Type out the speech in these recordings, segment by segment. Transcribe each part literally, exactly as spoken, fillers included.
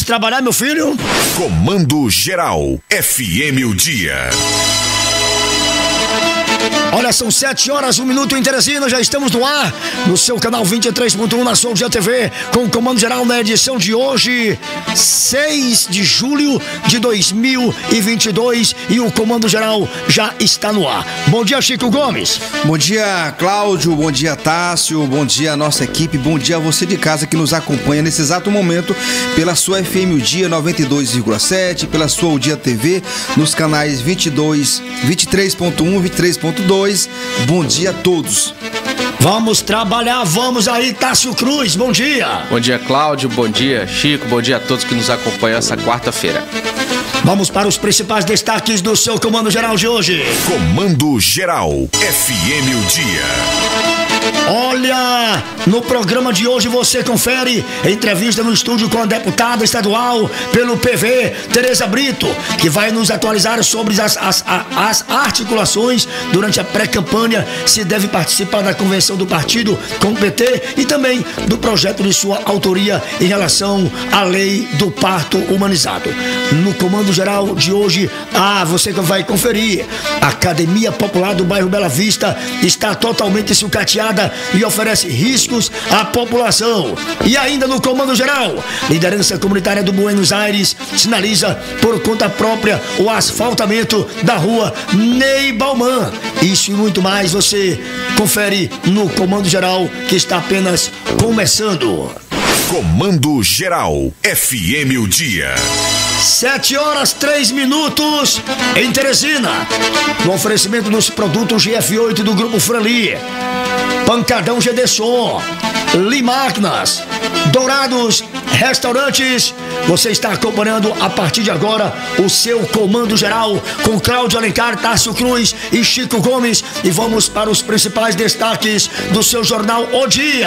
Vamos trabalhar, meu filho? Comando Geral, F M o Dia. Olha, são sete horas, um minuto em Teresina, já estamos no ar, no seu canal vinte e três ponto um, na Sou Dia T V, com o Comando Geral na edição de hoje, seis de julho de dois mil e vinte e dois, e o Comando Geral já está no ar. Bom dia, Chico Gomes. Bom dia, Cláudio, bom dia, Tássio, bom dia, nossa equipe, bom dia a você de casa que nos acompanha nesse exato momento pela sua F M o Dia noventa e dois vírgula sete, pela sua O Dia T V, nos canais vinte e dois, vinte e três ponto um, vinte e três ponto dois. Bom dia a todos. Vamos trabalhar, vamos aí, Tássio Cruz, bom dia. Bom dia, Cláudio, bom dia, Chico, bom dia a todos que nos acompanham essa quarta-feira. Vamos para os principais destaques do seu Comando Geral de hoje. Comando Geral, F M o Dia. Olha, no programa de hoje você confere entrevista no estúdio com a deputada estadual pelo P V, Tereza Brito, que vai nos atualizar sobre as, as, as articulações durante a pré-campanha, se deve participar da convenção do partido com o P T e também do projeto de sua autoria em relação à lei do parto humanizado. No Comando Geral de hoje, ah, você vai conferir. A Academia Popular do bairro Bela Vista está totalmente sucateada e oferece riscos à população. E ainda no Comando Geral, liderança comunitária do Buenos Aires sinaliza por conta própria o asfaltamento da rua Ney Bauman. Isso e muito mais você confere no Comando Geral, que está apenas começando. Comando Geral, F M o Dia. Sete horas, três minutos em Teresina. No oferecimento dos produtos G F oito do Grupo Freli, Pancadão G D Som, Limáquinas, Dourados Restaurantes. Você está acompanhando a partir de agora o seu Comando Geral com Cláudio Alencar, Tássio Cruz e Chico Gomes. E vamos para os principais destaques do seu jornal O Dia.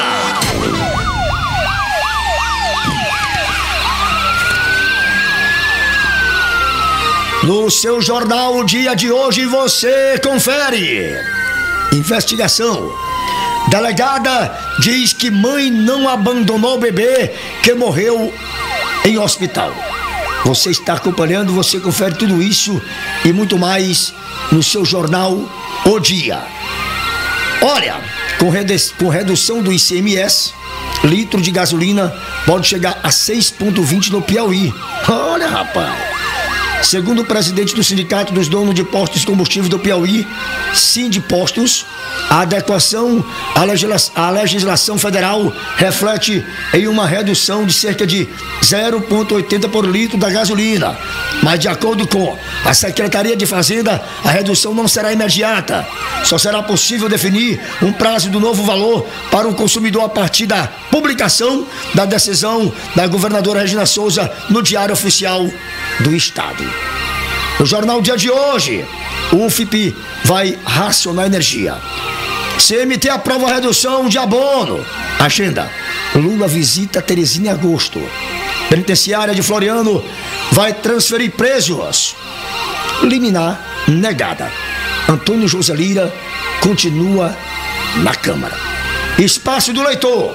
No seu jornal O Dia de hoje você confere. Investigação. Delegada diz que mãe não abandonou o bebê que morreu em hospital. Você está acompanhando, você confere tudo isso e muito mais no seu jornal O Dia. Olha, com, redu- com redução do I C M S, litro de gasolina pode chegar a seis reais e vinte centavos no Piauí. Olha, rapaz. Segundo o presidente do Sindicato dos Donos de Postos de Combustível do Piauí, Sindipostos, a adequação à, legisla- à legislação federal reflete em uma redução de cerca de zero vírgula oitenta por litro da gasolina. Mas, de acordo com a Secretaria de Fazenda, a redução não será imediata. Só será possível definir um prazo do novo valor para o consumidor a partir da publicação da decisão da governadora Regina Souza no Diário Oficial do Estado. No jornal Dia de hoje, o U F I P vai racionar energia. C M T aprova a redução de abono. Agenda. Lula visita Teresina em agosto. Penitenciária de Floriano vai transferir presos. Liminar negada. Antônio José Lira continua na Câmara. Espaço do Leitor.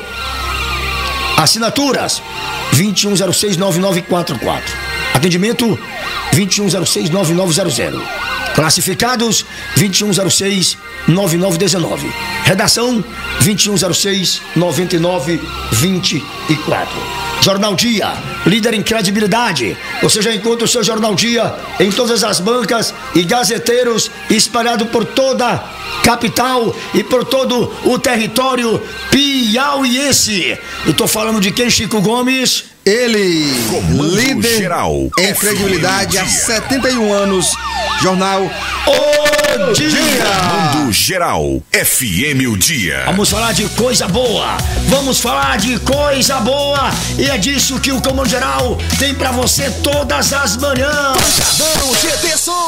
Assinaturas vinte e um zero seis, nove nove quatro quatro. Atendimento vinte e um zero seis, nove nove zero zero. Classificados vinte e um zero seis, nove nove um nove. Redação vinte e um zero seis, nove nove dois quatro. Jornal Dia, líder em credibilidade. Você já encontra o seu Jornal Dia em todas as bancas e gazeteiros espalhado por toda a capital e por todo o território piauiense. Eu tô falando de quem, Chico Gomes? Ele, Comando líder Geral, em credibilidade há setenta e um anos, jornal O Dia. Comando Geral, F M o Dia. Vamos falar de coisa boa, vamos falar de coisa boa, e é disso que o Comando Geral tem pra você todas as manhãs. Pancadão G D Som.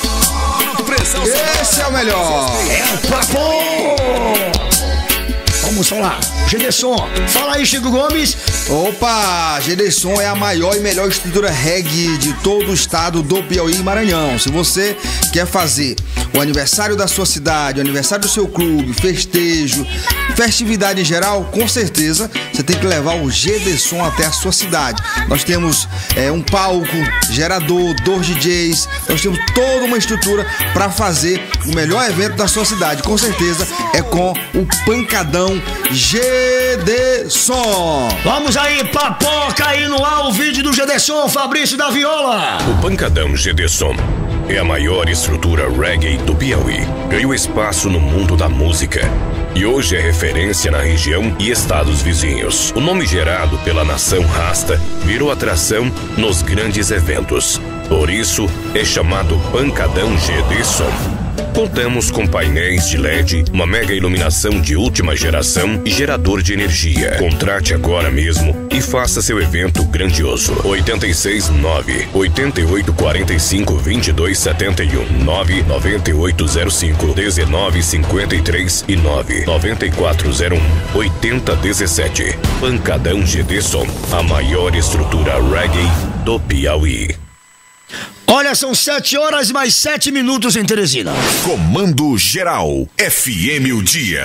Pressão. Esse é o melhor. É o papo. Vamos Vamos falar. Gederson, fala aí, Chico Gomes. Opa, Gederson é a maior e melhor estrutura reggae de todo o estado do Piauí e Maranhão. Se você quer fazer o aniversário da sua cidade, o aniversário do seu clube, festejo, festividade em geral, com certeza você tem que levar o Gederson até a sua cidade. Nós temos é, um palco, gerador, dois D Js, nós temos toda uma estrutura para fazer o melhor evento da sua cidade. Com certeza é com o Pancadão Gederson. Vamos aí, papoca aí no ar o vídeo do Gederson, Fabrício da Viola. O Pancadão Gederson é a maior estrutura reggae do Piauí. Ganhou espaço no mundo da música e hoje é referência na região e estados vizinhos. O nome gerado pela nação Rasta virou atração nos grandes eventos. Por isso é chamado Pancadão Gederson. Contamos com painéis de L E D, uma mega iluminação de última geração e gerador de energia. Contrate agora mesmo e faça seu evento grandioso. oito seis nove, oito oito quatro cinco, dois dois sete um, nove nove oito zero cinco, um nove cinco três e nove nove quatro zero um, oito zero um sete. Pancadão Gederson, a maior estrutura reggae do Piauí. Olha, são sete horas mais sete minutos em Teresina. Comando Geral, F M O Dia.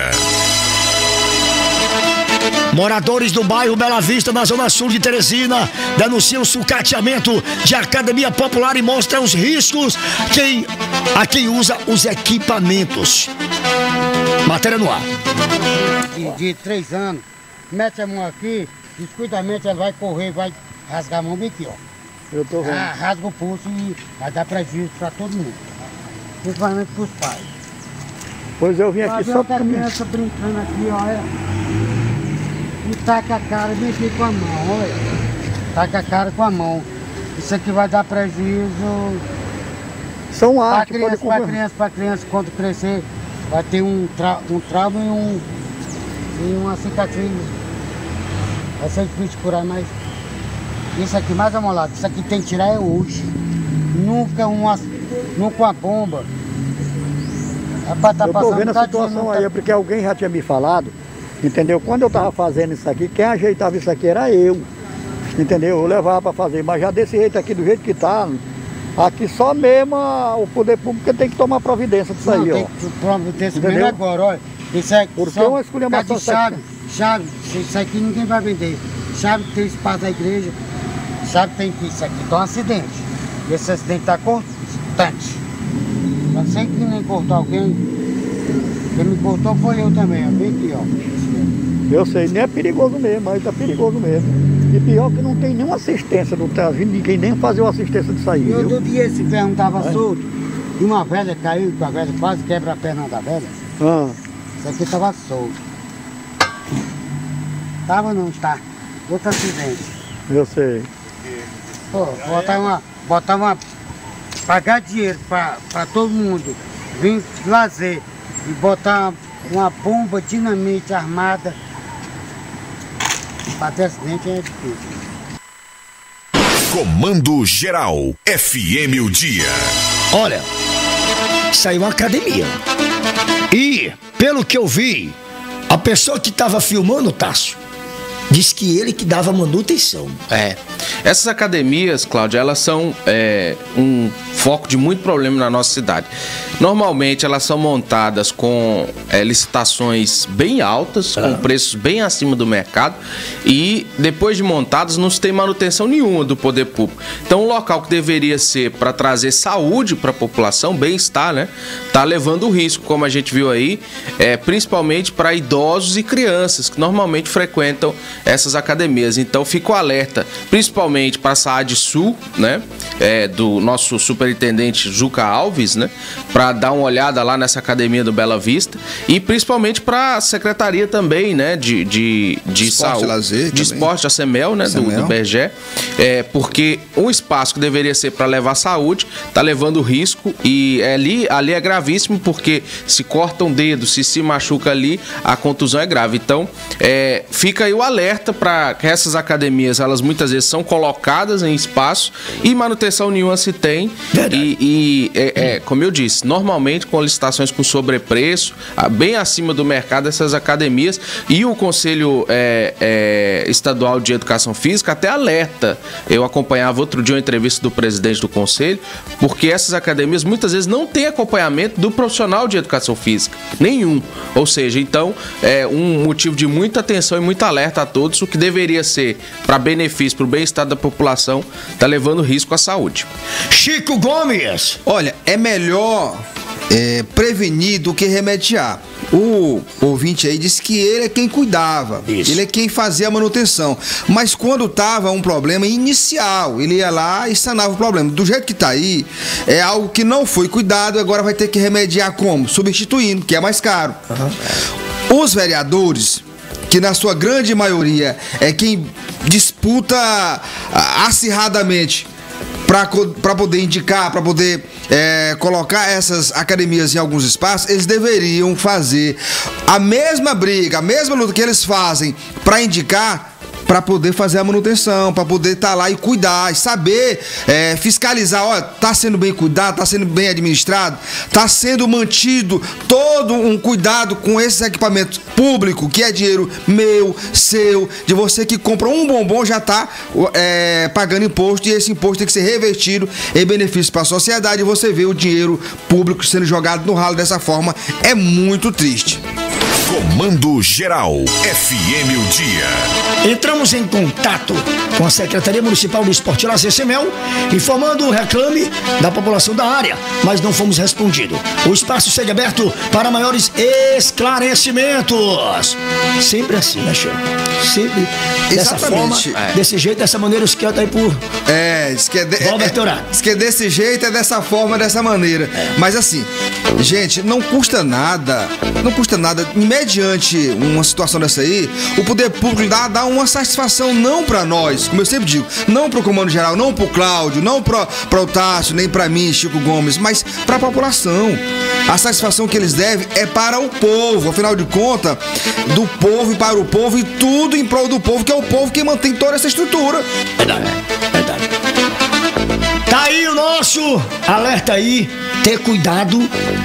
Moradores do bairro Bela Vista, na zona sul de Teresina, denunciam sucateamento de academia popular e mostram os riscos quem, a quem usa os equipamentos. Matéria no ar. De, de três anos, mete a mão aqui, descuidamente ela vai correr, vai rasgar a mão bem aqui, ó. Eu tô vendo. Ah, rasga o pulso e vai dar prejuízo para todo mundo, principalmente para os pais. Pois eu vim aqui Mas só para a criança brincando aqui, olha, e taca a cara bem aqui com a mão, olha, taca a cara com a mão. Isso aqui vai dar prejuízo são para a arte, criança, pode para a criança, para a criança, quando crescer, vai ter um, tra um trauma e, um, e uma cicatriz. Vai ser difícil de curar, mas isso aqui, mais amolado, isso aqui tem que tirar é hoje. Nunca uma, nunca uma bomba. É pra tá eu tô passando vendo um a situação aí, é porque alguém já tinha me falado, entendeu? Quando eu tava fazendo isso aqui, quem ajeitava isso aqui era eu, entendeu? Eu levava para fazer, mas já desse jeito aqui, do jeito que tá, aqui só mesmo a, o poder público tem que tomar providência disso não, aí, tem ó. que providência mesmo agora, olha. Isso aqui, porque só uma esculhambação de chave, chave, isso aqui ninguém vai vender. Chave que tem espaço da igreja, chave tem que isso aqui, então um acidente. E esse acidente tá constante. Não sei que nem cortou alguém. Quem me cortou foi eu também, ó. Bem aqui, ó. Eu sei, nem é perigoso mesmo, mas tá perigoso mesmo. E pior que não tem nenhuma assistência, não tá vindo ninguém nem fazer uma assistência disso aí. E viu? outro dia esse ferro tava é. solto, e uma velha caiu, a velha quase quebra a perna da velha. Ah. Isso aqui tava solto. Tava não, tá? Outro acidente. Eu sei. Pô, botar uma. Botar uma. Pagar dinheiro pra, pra todo mundo vir lazer e botar uma bomba dinamite armada. Pra ter acidente é difícil. Comando Geral, F M O Dia. Olha, saiu uma academia. E, pelo que eu vi, a pessoa que estava filmando, Tássio, disse que ele que dava manutenção. É. Essas academias, Cláudia, elas são é, um foco de muito problema na nossa cidade. Normalmente elas são montadas com é, licitações bem altas, ah. com preços bem acima do mercado, e depois de montadas não se tem manutenção nenhuma do poder público. Então um local que deveria ser para trazer saúde para a população, bem-estar, né, tá levando risco, como a gente viu aí, é, principalmente para idosos e crianças que normalmente frequentam essas academias. Então fica o alerta, principalmente para a Saad Sul, né, é, do nosso superintendente Juca Alves, né, para dar uma olhada lá nessa academia do Bela Vista, e principalmente para a secretaria também, né, de, de, de esporte saúde, lazer, de esporte, a Semel, né, do, do B G E, é, porque um espaço que deveria ser para levar saúde tá levando risco, e ali, ali é gravíssimo, porque se corta um dedo, se se machuca ali, a contusão é grave. Então é, fica aí o alerta alerta para que essas academias, elas muitas vezes são colocadas em espaço e manutenção nenhuma se tem. E, e é, é, como eu disse, normalmente com licitações com sobrepreço, bem acima do mercado, essas academias, e o Conselho é, é, Estadual de Educação Física até alerta. Eu acompanhava outro dia uma entrevista do presidente do Conselho, porque essas academias muitas vezes não têm acompanhamento do profissional de educação física, nenhum. Ou seja, então, é um motivo de muita atenção e muito alerta a todos. O que deveria ser para benefício, para o bem-estar da população, está levando risco à saúde. Chico Gomes. Olha, é melhor é, prevenir do que remediar. O ouvinte aí disse que ele é quem cuidava, Isso. ele é quem fazia a manutenção. Mas quando tava um problema inicial, ele ia lá e sanava o problema. Do jeito que tá aí, é algo que não foi cuidado, agora vai ter que remediar como? Substituindo, que é mais caro. Uhum. Os vereadores, que na sua grande maioria é quem disputa acirradamente para poder indicar, para poder é, colocar essas academias em alguns espaços, eles deveriam fazer a mesma briga, a mesma luta que eles fazem para indicar, para poder fazer a manutenção, para poder estar tá lá e cuidar, e saber é, fiscalizar, ó, tá sendo bem cuidado, tá sendo bem administrado, tá sendo mantido todo um cuidado com esses equipamentos públicos, que é dinheiro meu, seu, de você que compra um bombom já tá é, pagando imposto, e esse imposto tem que ser revertido em benefício para a sociedade, e você vê o dinheiro público sendo jogado no ralo dessa forma, é muito triste. Comando Geral, F M O Dia. Entramos em contato com a Secretaria Municipal do Esporte, lá C C M E L, informando o reclame da população da área, mas não fomos respondidos. O espaço segue aberto para maiores esclarecimentos. Sempre assim, né, Chico? Sempre dessa Exatamente. forma, é. desse jeito, dessa maneira, os que aí por... É, diz que é, de, é, diz que é desse jeito, é dessa forma, dessa maneira. É. Mas assim, gente, não custa nada, não custa nada, mediante uma situação dessa aí, o poder público dá, dá uma satisfação não pra nós, como eu sempre digo, não pro Comando Geral, não pro Cláudio, não pro, pro Otácio, nem pra mim, Chico Gomes, mas pra população. A satisfação que eles devem é para o povo, afinal de contas, do povo e para o povo, e tudo em prol do povo, que é o povo que mantém toda essa estrutura. Verdade, verdade. Tá aí o nosso alerta aí, ter cuidado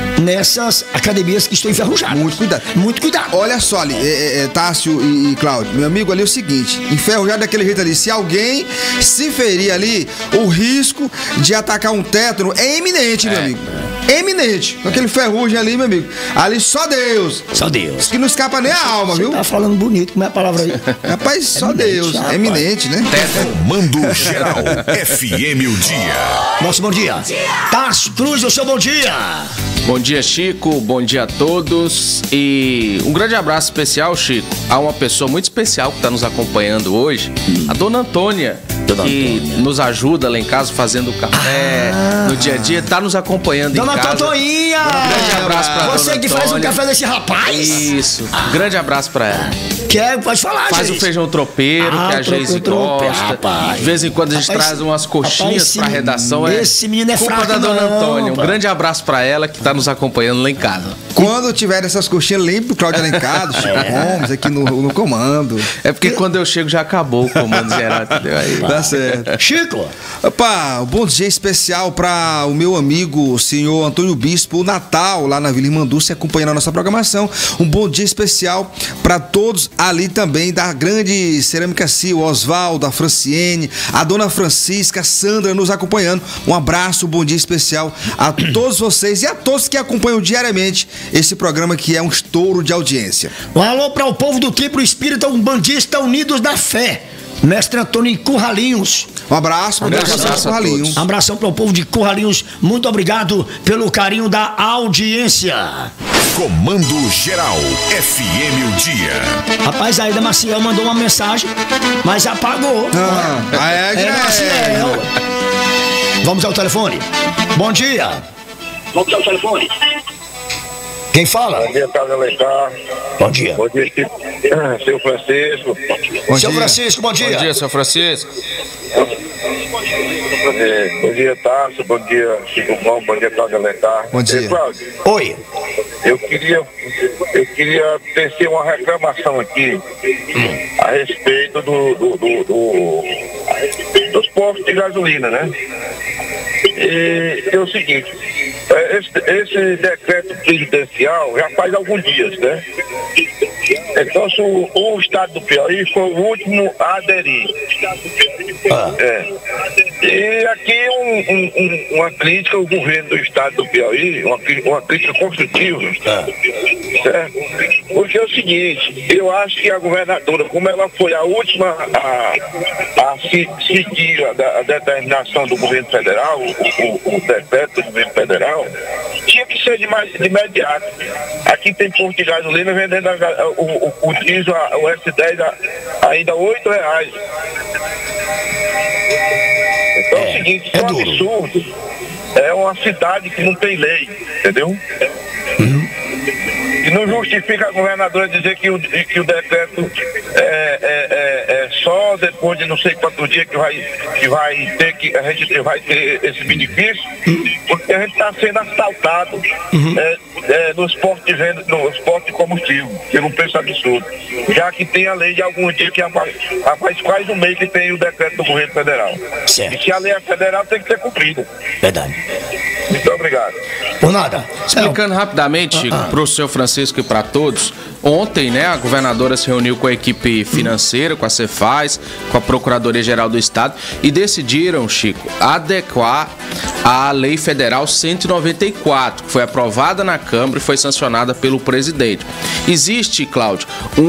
nessas academias que estão enferrujadas. Muito cuidado. Muito cuidado. Olha só ali, é, é, Tássio e, e Cláudio, meu amigo, ali é o seguinte, enferrujado daquele jeito ali, se alguém se ferir ali, o risco de atacar um tétano é iminente, é. meu amigo. É iminente. Com aquele ferrugem ali, meu amigo. Ali só Deus. Só Deus. Que não escapa nem a alma, Você viu? Tá falando bonito, como é a palavra aí? Rapaz, só Deus. É eminente, né? Comando Geral, F M O Dia. Nosso bom dia. Tássio Cruz, o seu bom dia. Bom dia, Chico. Bom dia a todos. E um grande abraço especial, Chico, a uma pessoa muito especial que está nos acompanhando hoje, hum. a dona Antônia. Dona que Antônia. Nos ajuda lá em casa fazendo café ah. no dia a dia, tá nos acompanhando dona em casa. Dona Toinha! Um grande abraço pra Você dona que Antônia. faz o café desse rapaz? Isso, ah. grande abraço pra ela. Quer, pode falar, Faz gente. o feijão tropeiro, ah, que a Geise gosta. Rapaz. De vez em quando a gente rapaz, traz umas coxinhas rapaz, pra redação. Esse é menino é culpa fraco, da dona não, Antônia. Um pá. grande abraço pra ela que tá nos acompanhando lá em casa. Quando tiver essas coxinhas, lembre o Cláudio Alencado, Chico é. Gomes, aqui no, no comando. É porque quando eu chego já acabou o comando geral, entendeu? Aí, tá certo. Chico! Opa, um bom dia especial para o meu amigo, o senhor Antônio Bispo, o Natal, lá na Vila Irmandu, se acompanhando a nossa programação. Um bom dia especial para todos ali também da grande Cerâmica Cia, o Oswaldo, a Franciene, a dona Francisca, a Sandra nos acompanhando. Um abraço, um bom dia especial a todos vocês e a todos que acompanham diariamente esse programa que é um estouro de audiência. Um alô para o povo do Templo Espírita Umbandista Unidos da Fé. Mestre Antônio Curralinhos. Um abraço para um abraço Curralinhos. Um abração para o povo de Curralinhos. Muito obrigado pelo carinho da audiência. Comando Geral, F M O Dia. Rapaz, a Aida Maciel mandou uma mensagem, mas apagou. Ah, a Edna é Maciel. Vamos ao telefone. Bom dia. Vamos ao telefone. Quem fala? Bom dia, Carlos Alencar. Bom dia. Bom dia, seu Francisco. Bom Seu dia. Francisco, bom dia. Bom dia, seu Francisco. É, bom dia, Tássio. Bom dia, Chico Bom. Bom dia, Cláudio Alencar. Bom dia. Ei, Cláudio, Oi. eu queria, eu queria tecer uma reclamação aqui a respeito do, do, do, do- dos postos de gasolina, né? E é o seguinte, é, esse, esse decreto presidencial já faz alguns dias, né? Então, se o, o estado do Piauí foi o último a aderir. Ah. É. E aqui um, um, um, uma crítica ao governo do estado do Piauí, uma, cri- uma crítica construtiva, Ah. certo? Porque é o seguinte, eu acho que a governadora, como ela foi a última a, a se- seguir a, da- a determinação do governo federal, o, o, o decreto do governo federal, tinha que ser de, mais, de imediato. Aqui tem posto de gasolina vendendo a ga- o, o, o diesel, a- o S dez a, ainda oito reais. Então é, É, o seguinte, é é um duro. absurdo. É uma cidade que não tem lei, entendeu? E não justifica a governadora dizer que o, que o decreto é, é, é, é só depois de não sei quantos dias que vai, que vai ter que a gente vai ter esse benefício, porque a gente está sendo assaltado é, é, nos postos de venda, nos postos de combustível, pelo preço absurdo. Já que tem a lei de alguns dias que rapaz, rapaz, quase um mês que tem o decreto do governo federal. Certo. E se a lei é federal, tem que ser cumprida. Verdade. Muito obrigado. Por nada. Explicando rapidamente, Chico, para o seu Francisco e para todos, ontem, né, a governadora se reuniu com a equipe financeira, com a Cefaz, com a Procuradoria-Geral do Estado e decidiram, Chico, adequar a Lei Federal cento e noventa e quatro, que foi aprovada na Câmara e foi sancionada pelo presidente. Existe, Cláudio,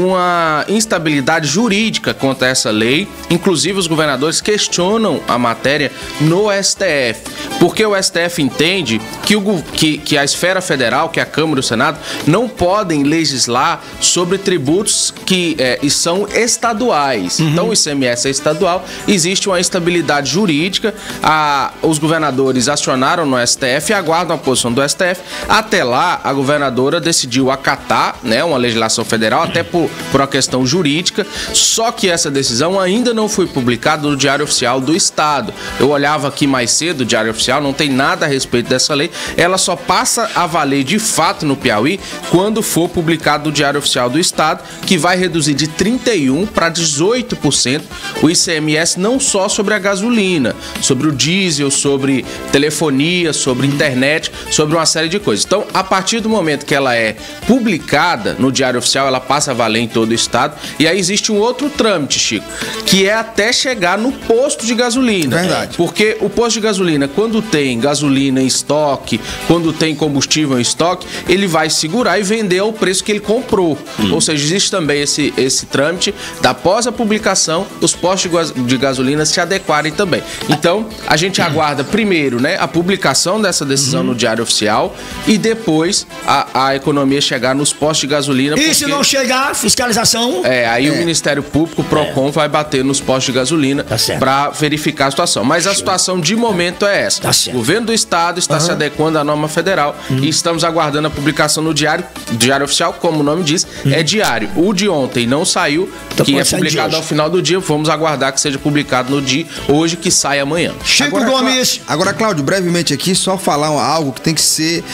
uma instabilidade jurídica contra essa lei, inclusive os governadores questionam a matéria no S T F, porque o S T F entende que, o, que, que a esfera federal, que a Câmara e o Senado, não podem legislar sobre tributos que é, são estaduais. Uhum. Então o I C M S é estadual, existe uma instabilidade jurídica, a, os governadores acionaram no S T F e aguardam a posição do S T F. Até lá, a governadora decidiu acatar, né, uma legislação federal, até por, por uma questão jurídica, só que essa decisão ainda não foi publicada no Diário Oficial do Estado. Eu olhava aqui mais cedo o Diário Oficial, não tem nada a respeito dessa lei, ela só passa a valer de fato no Piauí quando for publicado no Diário Oficial do Estado, que vai reduzir de trinta e um por cento para dezoito por cento o I C M S, não só sobre a gasolina, sobre o diesel, sobre telefonia, sobre internet, sobre uma série de coisas. Então, a partir do momento que ela é publicada no Diário Oficial, ela passa a valer em todo o estado. E aí existe um outro trâmite, Chico, que é até chegar no posto de gasolina. Verdade. Porque o posto de gasolina, quando tem gasolina em estoque, quando tem combustível em estoque, ele vai segurar e vender ao preço que ele comprou. Hum. Ou seja, existe também esse, esse trâmite da após a publicação, os postos de gasolina se adequarem também. Então, a gente aguarda primeiro, né, a publicação dessa decisão uhum. no Diário Oficial e depois a, a economia chegar nos postos de gasolina. E porque, se não chegar, fiscalização? É, aí é. o Ministério Público, o PROCON, é. vai bater nos postos de gasolina tá para verificar a situação. Mas a situação de momento é essa. Tá o governo do estado está uhum. se adequando à norma federal uhum. e estamos aguardando a publicação no Diário, Diário Oficial, como o nome diz, uhum. é diário. O de ontem não saiu, então, que é publicado ao final do dia, vamos aguardar que seja publicado no dia, hoje que sai amanhã. Chico agora, Gomes. Agora, Cláudio, brevemente aqui, só falar algo que tem que ser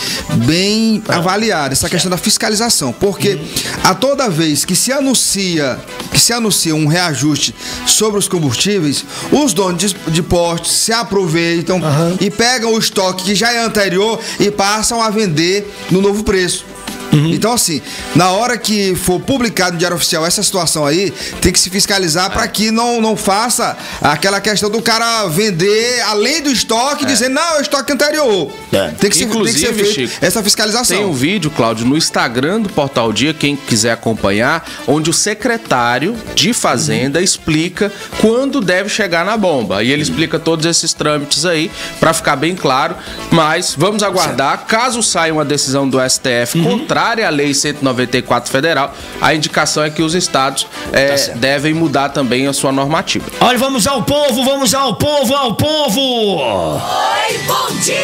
bem ah. avaliado, essa questão da fiscalização, porque hum. a toda vez que se anuncia, que se anuncia um reajuste sobre os combustíveis, os donos de, de postos se aproveitam uhum. e pegam o estoque que já é anterior e passam a vender no novo preço. Uhum. Então, assim, na hora que for publicado no Diário Oficial essa situação aí, tem que se fiscalizar é. para que não, não faça aquela questão do cara vender além do estoque e é. dizer, não, é o estoque anterior. É. Tem, que ser, tem que ser feito Chico, essa fiscalização. Tem um vídeo, Cláudio, no Instagram do Portal Dia, quem quiser acompanhar, onde o secretário de Fazenda uhum. explica quando deve chegar na bomba. E ele uhum. explica todos esses trâmites aí, para ficar bem claro. Mas vamos aguardar, certo. Caso saia uma decisão do S T F uhum. contrária à Lei cento e noventa e quatro federal, a indicação é que os estados é, tá devem mudar também a sua normativa. Olha, vamos ao povo, vamos ao povo, ao povo! Oi, bom dia!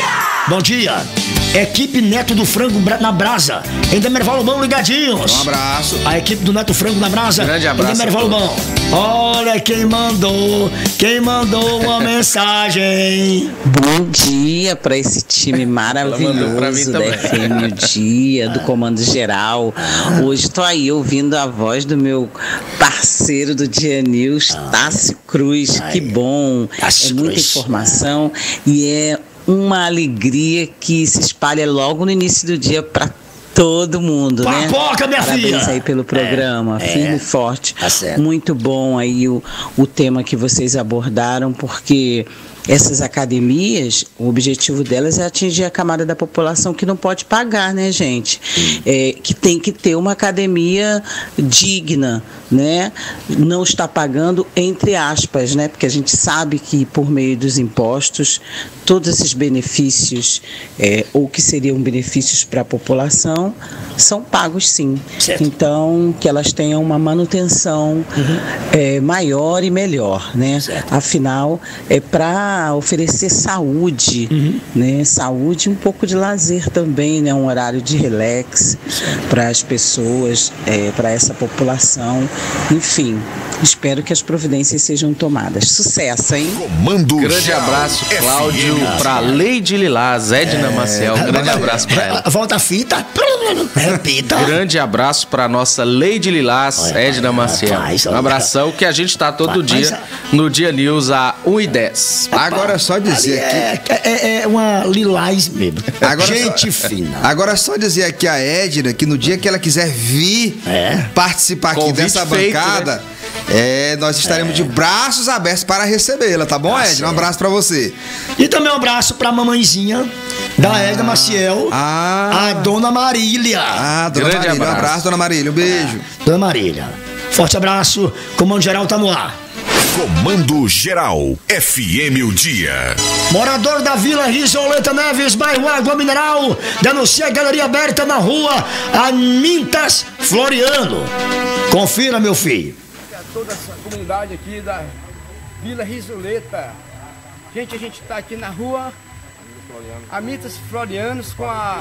Bom dia. Equipe Neto do Frango na Brasa. Em Demerval Lobão, ligadinhos. Um abraço. A equipe do Neto Frango na Brasa. Grande abraço. Em Demerval Lobão. Olha quem mandou, quem mandou uma mensagem. Bom dia para esse time maravilhoso da F M O Dia, do Comando Geral. Hoje tô aí ouvindo a voz do meu parceiro do Dia News, Tássio Cruz. Que bom. É muita informação e é uma alegria que se espalha logo no início do dia para todo mundo, né? Papoca, minha Parabéns filha. aí pelo programa, é, firme é, e forte. tá certo. Muito bom aí o, o tema que vocês abordaram, porque essas academias, o objetivo delas é atingir a camada da população que não pode pagar, né, gente? É, que tem que ter uma academia digna, né? Não está pagando, entre aspas, né? Porque a gente sabe que por meio dos impostos, todos esses benefícios, é, ou que seriam benefícios para a população, são pagos sim. Certo. Então, que elas tenham uma manutenção uhum. é, maior e melhor, né? Certo. Afinal, é para oferecer saúde, uhum. né? Saúde e um pouco de lazer também, né? Um horário de relax para as pessoas, é, para essa população. Enfim, espero que as providências sejam tomadas. Sucesso, hein? Comando Grande abraço, Cláudio, para Lady Lilás, Edna é... Maciel. Grande abraço para ela. Volta a fita. Repita. Grande abraço para nossa Lady Lilás, Edna Maciel. Um abração que a gente tá todo dia no Dia News a um e dez. Agora é só dizer aqui. É, é, é uma lilás mesmo. Agora gente só, fina. Agora é só dizer aqui a Edna que no dia que ela quiser vir é. participar aqui Convite dessa feito, bancada, né? é, nós estaremos é. de braços abertos para recebê-la, tá bom, tá Edna? Um abraço pra você. E também um abraço pra mamãezinha da ah. Edna Maciel, ah. a Dona Marília. Ah, Dona Grande Marília. abraço. Um abraço, Dona Marília. Um beijo. Ah. Dona Marília. Forte abraço. Comando Geral tá no ar. Comando Geral, F M O Dia. Morador da Vila Risoleta Neves, bairro Água Mineral, denuncia a galeria aberta na rua Amintas Floriano. Confira, meu filho. Toda essa comunidade aqui da Vila Risoleta. Gente, a gente está aqui na rua Amintas Florianos com a,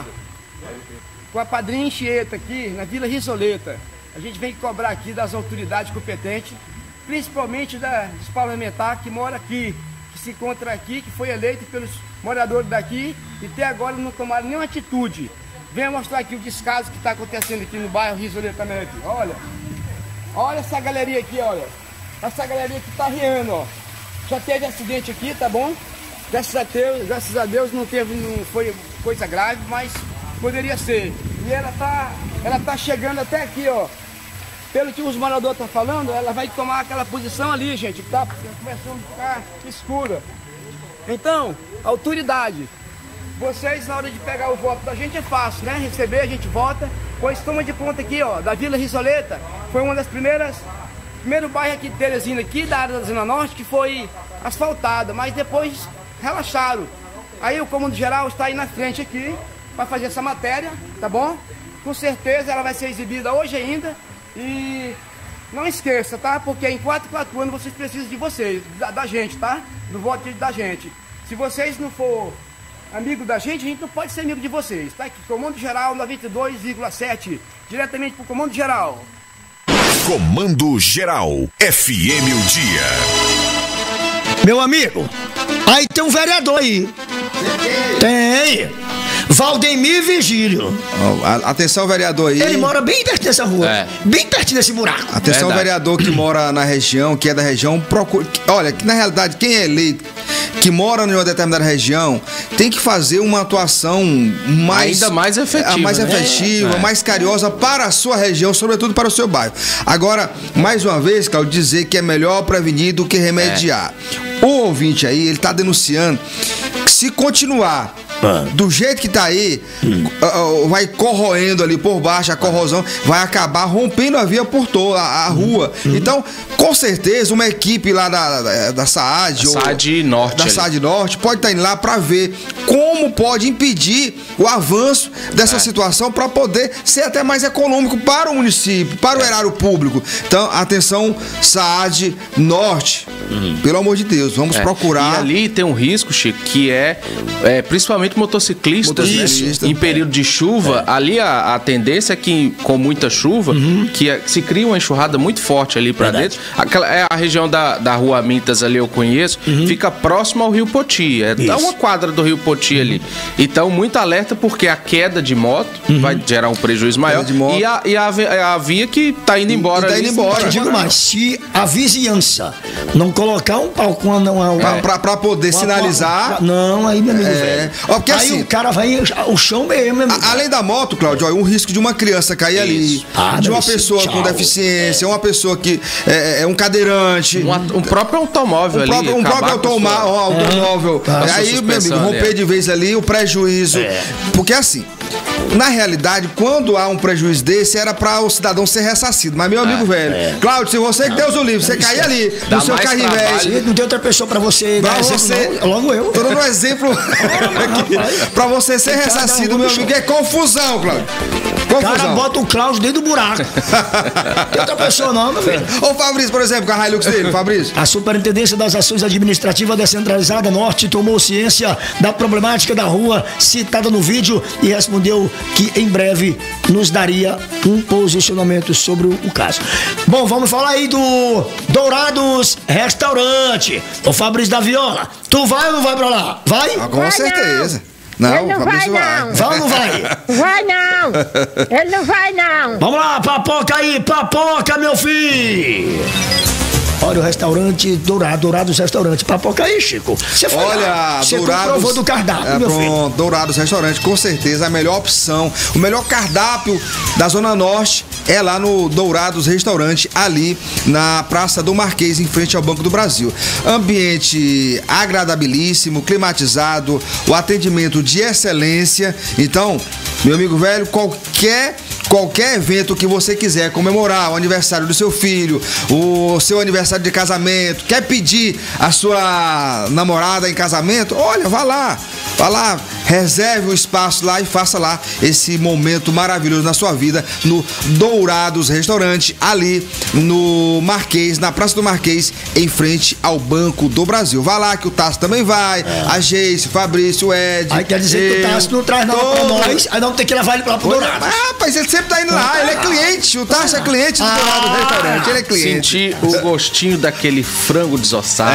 com a Padrinha Anchieta aqui na Vila Risoleta. A gente vem cobrar aqui das autoridades competentes, principalmente da, dos parlamentares que moram aqui, que se encontram aqui, que foi eleito pelos moradores daqui e até agora não tomaram nenhuma atitude. Venha mostrar aqui o descaso que está acontecendo aqui no bairro Risoleta Neves. Olha, olha essa galeria aqui, olha. Essa galeria aqui tá riando, ó. Já teve acidente aqui, tá bom? Graças a Deus, graças a Deus não teve, não foi coisa grave, mas poderia ser. E ela tá, ela tá chegando até aqui, ó. Pelo que os moradores estão falando, ela vai tomar aquela posição ali, gente, que tá começando a ficar escura. Então, autoridade, vocês na hora de pegar o voto da gente é fácil, né? Receber, a gente vota. Pois toma de conta aqui, ó, da Vila Risoleta, foi uma das primeiras, primeiro bairro aqui de Teresina, aqui da área da Zona Norte, que foi asfaltada, mas depois relaxaram. Aí o Comando Geral está aí na frente aqui, para fazer essa matéria, tá bom? Com certeza ela vai ser exibida hoje ainda. E não esqueça, tá? Porque em quatro, quatro anos vocês precisam de vocês, da, da gente, tá? Do voto da gente. Se vocês não for amigo da gente, a gente não pode ser amigo de vocês, tá? Aqui, Comando Geral noventa e dois vírgula sete, diretamente pro Comando Geral. Comando Geral, F M O Dia. Meu amigo, aí tem um vereador aí. Tem. Valdemir Vigílio. Oh, atenção, vereador aí. Ele mora bem perto dessa rua. É. Bem perto desse buraco. Atenção, verdade. Vereador que mora na região, que é da região, procura. Olha, na realidade, quem é eleito, que mora em uma determinada região, tem que fazer uma atuação mais. Ainda mais efetiva. Mais né? efetiva, é. mais cariosa para a sua região, sobretudo para o seu bairro. Agora, mais uma vez, Claudio, dizer que é melhor prevenir do que remediar. É. O ouvinte aí, ele está denunciando que se continuar do jeito que tá aí, hum. uh, uh, vai corroendo ali por baixo, a corrosão vai acabar rompendo a via por toda a, a rua. Hum. Então, com certeza, uma equipe lá da, da, da SAAD, da SAAD Norte, da SAAD Norte pode estar indo lá para ver como pode impedir o avanço dessa é. situação para poder ser até mais econômico para o município, para o erário público. Então, atenção, SAAD Norte. Hum. Pelo amor de Deus, vamos É, procurar. E ali tem um risco, Chico, que é, é principalmente motociclistas, Motociclista. né? Em período de chuva, ali a, a tendência é que com muita chuva, Uhum. que, é- que se cria uma enxurrada muito forte ali pra Verdade. dentro. Aquela, é a região da, da Rua Mintas ali, eu conheço, fica próximo ao Rio Poti. É Uhum. Isso. uma quadra do Rio Poti ali. Então, muito alerta porque a queda de moto vai gerar um prejuízo maior. de moto. E, a, e a, vi- a via que tá indo embora. E tá ali, indo embora. Eu digo mais, se a vizinhança não colocar um pau com a... Não, a, Pra, pra- pra poder uma- sinalizar. Não, aí, meu amigo É. velho. Ó, porque aí assim- o cara vai... O chão mesmo, meu amigo. A- Além da moto, Cláudio, ó, um risco de uma criança cair ali, Ah, de uma deve ser. pessoa Tchau. com deficiência, uma pessoa que é, é um cadeirante. Um, at- um próprio automóvel Um ali. próprio, um acabar próprio com a automa- sua- ó, automóvel. Com a sua Aí, meu amigo, suspensão ali, romper é. de vez ali, o prejuízo. Porque assim, na realidade, quando há um prejuízo desse, era para o cidadão ser ressarcido. Mas, meu amigo velho, Cláudio, se você que Deus o livre, você cair ali Dá no seu mais carrinho trabalho. velho. Não tem outra pessoa pra você Pra dar exemplo, você, não. Logo eu. Tô dando um exemplo aqui. Pra você ser Cada um ressarcido, no meu chão. amigo, é confusão, Cláudio. O cara Confusão. bota o Cláudio dentro do buraco. Tem outra pessoa não, meu filho. Ô, Fabrício, por exemplo, com a Hilux dele, Fabrício. A Superintendência das Ações Administrativas Descentralizada Norte tomou ciência da problemática da rua citada no vídeo e respondeu que em breve nos daria um posicionamento sobre o caso. Bom, vamos falar aí do Dourados Restaurante. Ô Fabrício da Viola, tu vai ou não vai pra lá? Vai? Ah, com certeza. Não, Ele não o Fabrício vai, vai. não. Vai ou não vai? Vai não! Ele não vai não! Vamos lá, papoca aí, papoca, meu filho! Olha o restaurante Dourado, Dourados Restaurante. Papoca aí, Chico. Você foi Olha, lá, você Dourados. comprovou do cardápio, é, meu filho. pronto, Dourados Restaurante, com certeza a melhor opção. O melhor cardápio da Zona Norte é lá no Dourados Restaurante, ali na Praça do Marquês, em frente ao Banco do Brasil. Ambiente agradabilíssimo, climatizado, o atendimento de excelência. Então, meu amigo velho, qualquer qualquer evento que você quiser comemorar, o aniversário do seu filho, o seu aniversário de casamento, quer pedir a sua namorada em casamento, olha, vá lá, vá lá, reserve o espaço lá e faça lá esse momento maravilhoso na sua vida no Dourados Restaurante, ali no Marquês, na Praça do Marquês, em frente ao Banco do Brasil. Vá lá que o Tasso também vai, É. a Geice, o Fabrício, o Ed. Aí quer dizer que o eu, Tasso não traz nada pra todo- nós, aí não tem que levar ele lá pro Dourados. Ah, rapaz, ele sempre tá indo lá, ele é cliente, o Tasso é cliente do Dourados Ah, Restaurante, ele é cliente. Sentir o gostinho daquele frango desossado.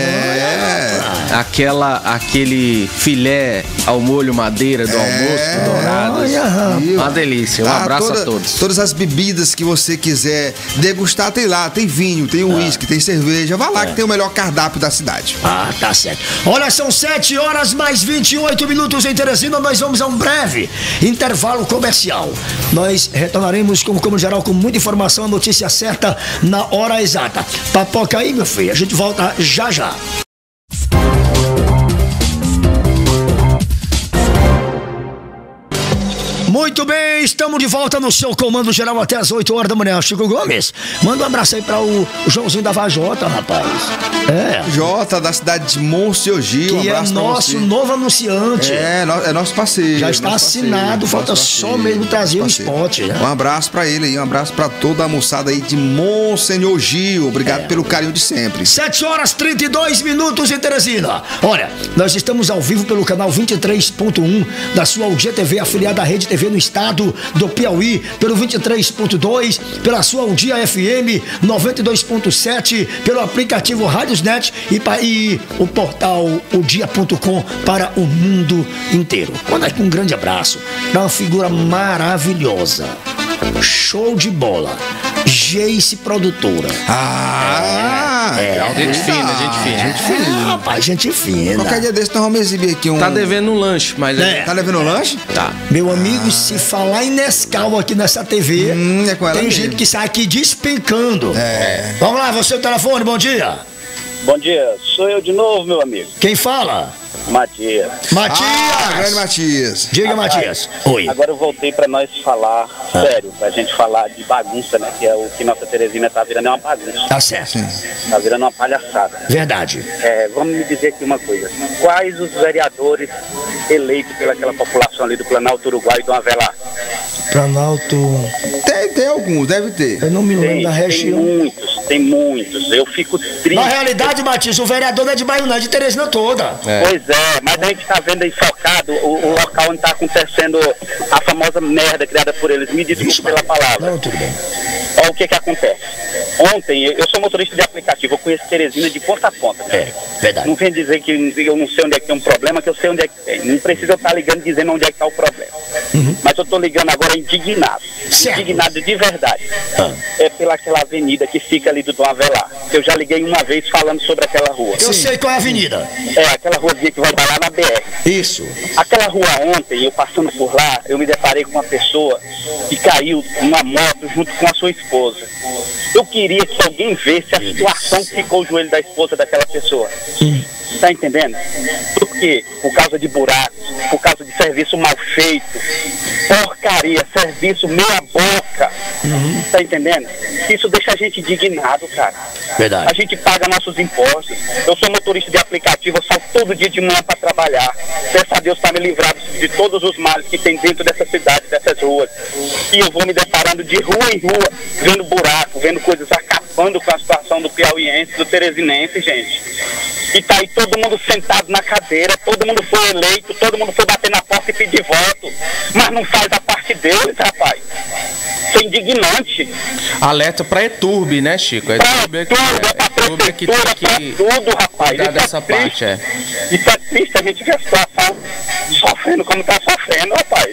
É. Aquela, aquele filé ao molho madeira do almoço do Dourados. Olha, rapaz. Uma delícia. Um Ah, abraço toda- a todos. Todas as bebidas que você quiser degustar, tem lá. Tem vinho, tem uísque, tem cerveja. Vá lá que tem o melhor cardápio da cidade. Ah, tá certo. Olha, são sete horas mais vinte e oito minutos em Teresina. Nós vamos a um breve intervalo comercial. Nós retornaremos, como, como geral, com muita informação, a notícia certa na hora exata. Papoca aí, meu filho. A gente volta já já. Muito bem, estamos de volta no seu comando geral até as oito horas da manhã. Chico Gomes, manda um abraço aí para o Joãozinho da Vajota, rapaz. É. Jota, da cidade de Monseogil. Um Que é abraço pra nosso você. novo anunciante. É, no- é nosso parceiro. Já está nosso assinado, parceiro, falta nosso só parceiro, mesmo trazer o nosso parceiro. spot, né? Um abraço pra ele aí, um abraço pra toda a moçada aí de Monsenhor Gil. Obrigado É. pelo carinho de sempre. sete horas trinta e dois minutos em Teresina. Olha, nós estamos ao vivo pelo canal vinte e três ponto um da sua U Dia T V, afiliada à Rede T V no estado do Piauí, pelo vinte e três ponto dois, pela sua U Dia F M noventa e dois ponto sete, pelo aplicativo Radiosnet e, pa- e o portal o dia ponto com para o mundo inteiro. Manda aqui um grande abraço para uma figura maravilhosa. Show de bola. Geice Produtora. Ah, É, Gente fina, gente fina. É, rapaz, gente fina. Qualquer dia desse nós vamos exibir aqui um. Tá devendo um lanche, mas É. Tá devendo lanche? Tá. Meu amigo, se falar em Nescau aqui nessa T V, Hum, é com ela tem mesmo. gente que sai aqui despencando. É. Vamos lá, você o telefone, bom dia. Bom dia, sou eu de novo, meu amigo. Quem fala? Matias. Matias. Ah, grande Matias. Diga, Matias. Oi. Agora eu voltei pra nós falar sério, pra gente falar de bagunça, né? Que é o que nossa Teresina tá virando, é uma bagunça. Tá certo. Tá virando uma palhaçada. Verdade. É, vamos me dizer aqui uma coisa. Quais os vereadores eleitos pelaquela população ali do Planalto Uruguai e do Avelar? Planalto. Tem, tem alguns, deve ter. Eu não me lembro Tem, da tem região. muitos. tem muitos. Eu fico triste. Na realidade, Matias, o vereador não é de bairro, não, é de Teresina toda. É. Pois é, mas a gente tá vendo aí focado o, o local onde tá acontecendo a famosa merda criada por eles. Me desculpe pela palavra. Não, tudo bem. Olha o que que acontece. Ontem, eu sou motorista de aplicativo, eu conheço Teresina de ponta a ponta. Né? É, verdade. Não vem dizer que eu não sei onde é que tem um problema, que eu sei onde é que tem. Não precisa eu estar ligando dizendo onde é que está o problema. Uhum. Mas eu estou ligando agora indignado. Certo. Indignado de verdade. Ah. É pela aquela avenida que fica ali do Dom Avelar. Eu já liguei uma vez falando sobre aquela rua. Eu Sim. sei qual é a avenida. É, aquela ruazinha que vai dar lá na B R. Isso. Aquela rua ontem, eu passando por lá, eu me deparei com uma pessoa que caiu numa moto junto com a sua esposa. Eu queria que alguém visse a situação que ficou o joelho da esposa daquela pessoa. Hum. Tá entendendo? Por quê? Por causa de buracos, por causa de serviço mal feito, porcaria, serviço meia boca. Uhum. Tá entendendo? Isso deixa a gente indignado, cara. Verdade. A gente paga nossos impostos. Eu sou motorista de aplicativo, eu saio todo dia de manhã para trabalhar. Peço a Deus para me livrar de todos os males que tem dentro dessa cidade, dessas ruas. E eu vou me deparando de rua em rua, vendo buraco, vendo coisas acabando com a situação do piauiense, do teresinense, gente. E tá aí todo mundo sentado na cadeira, todo mundo foi eleito, todo mundo foi bater na porta e pedir voto, mas não faz a parte deles, rapaz. Isso é indignante. Alerta pra Eturbe, né, Chico? Eturbe é, Eturbe é que tem que tudo, rapaz. cuidar dessa é parte, é. Isso é triste, a gente vê a situação sofrendo como tá sofrendo, rapaz.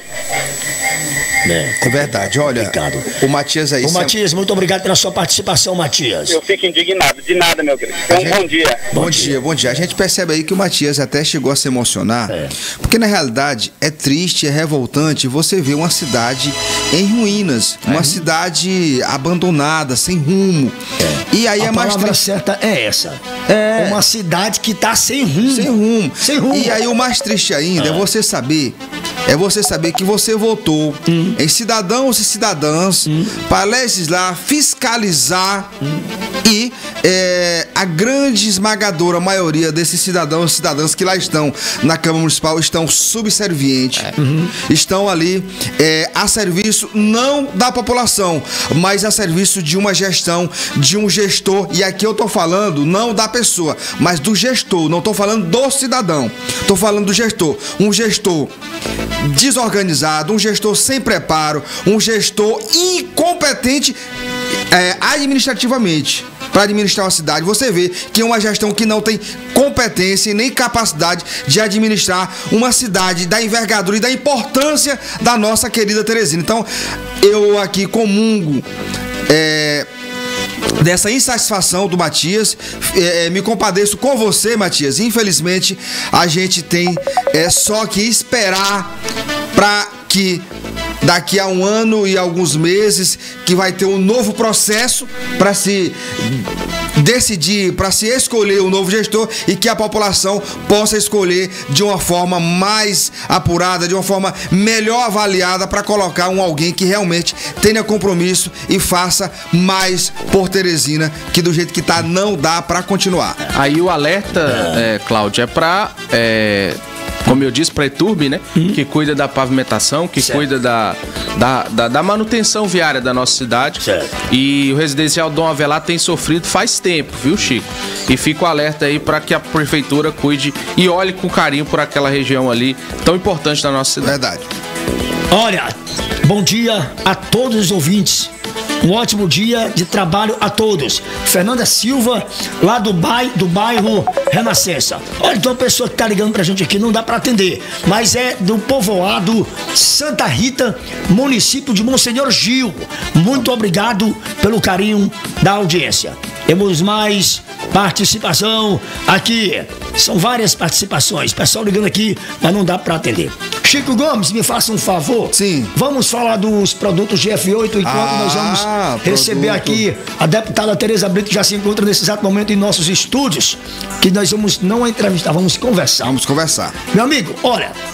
É, é verdade, olha, obrigado. O Matias aí... Ô, Matias, muito obrigado pela sua participação, Matias. Eu fico indignado, de nada, meu querido. Então, gente... bom dia. Bom, bom dia. dia, bom dia. A gente percebe aí que o Matias até chegou a se emocionar, é. porque na realidade é triste, é revoltante você ver uma cidade em ruínas, é. uma cidade abandonada, sem rumo. É. E aí a é mais palavra triste... certa é essa. É uma cidade que tá sem rumo. Sem rumo. Sem rumo. E aí o mais triste ainda é, é você saber, é você saber que você votou hum. em cidadãos e cidadãs hum. para legislar, fiscalizar hum. e é, a grande esmagadora maioria desses cidadãos e cidadãs que lá estão na Câmara Municipal estão subservientes, é. uhum. estão ali é, a serviço não da população, mas a serviço de uma gestão, de um gestor, e aqui eu tô falando não da pessoa, mas do gestor, não tô falando do cidadão, tô falando do gestor, um gestor desorganizado, um gestor sem preparo, um gestor incompetente é, administrativamente para administrar uma cidade. Você vê que é uma gestão que não tem competência e nem capacidade de administrar uma cidade da envergadura e da importância da nossa querida Teresina. Então, eu aqui comungo é, dessa insatisfação do Matias, é, me compadeço com você, Matias. Infelizmente, a gente tem é, só que esperar para que daqui a um ano e alguns meses que vai ter um novo processo para se decidir, para se escolher um novo gestor e que a população possa escolher de uma forma mais apurada, de uma forma melhor avaliada para colocar um alguém que realmente tenha compromisso e faça mais por Teresina, que do jeito que tá não dá para continuar. Aí o alerta, é, Cláudio, é para é... como eu disse, para a Eturbe, né? Uhum. Que cuida da pavimentação, que certo. cuida da, da, da, da manutenção viária da nossa cidade. Certo. E o residencial Dom Avelar tem sofrido faz tempo, viu, Chico? E fica o alerta aí para que a prefeitura cuide e olhe com carinho por aquela região ali tão importante da nossa cidade. Verdade. Olha, bom dia a todos os ouvintes. Um ótimo dia de trabalho a todos. Fernanda Silva, lá do bairro, do bairro Renascença. Olha, então a pessoa que tá ligando pra gente aqui não dá pra atender, mas é do povoado Santa Rita, município de Monsenhor Gil. Muito obrigado pelo carinho da audiência. Temos mais participação aqui. São várias participações. Pessoal ligando aqui, mas não dá pra atender. Chico Gomes, me faça um favor. Sim. Vamos falar dos produtos G F oito enquanto ah, nós vamos receber produto. aqui a deputada Tereza Brito, que já se encontra nesse exato momento em nossos estúdios, que nós vamos não entrevistar, vamos conversar. Vamos conversar. Meu amigo, olha,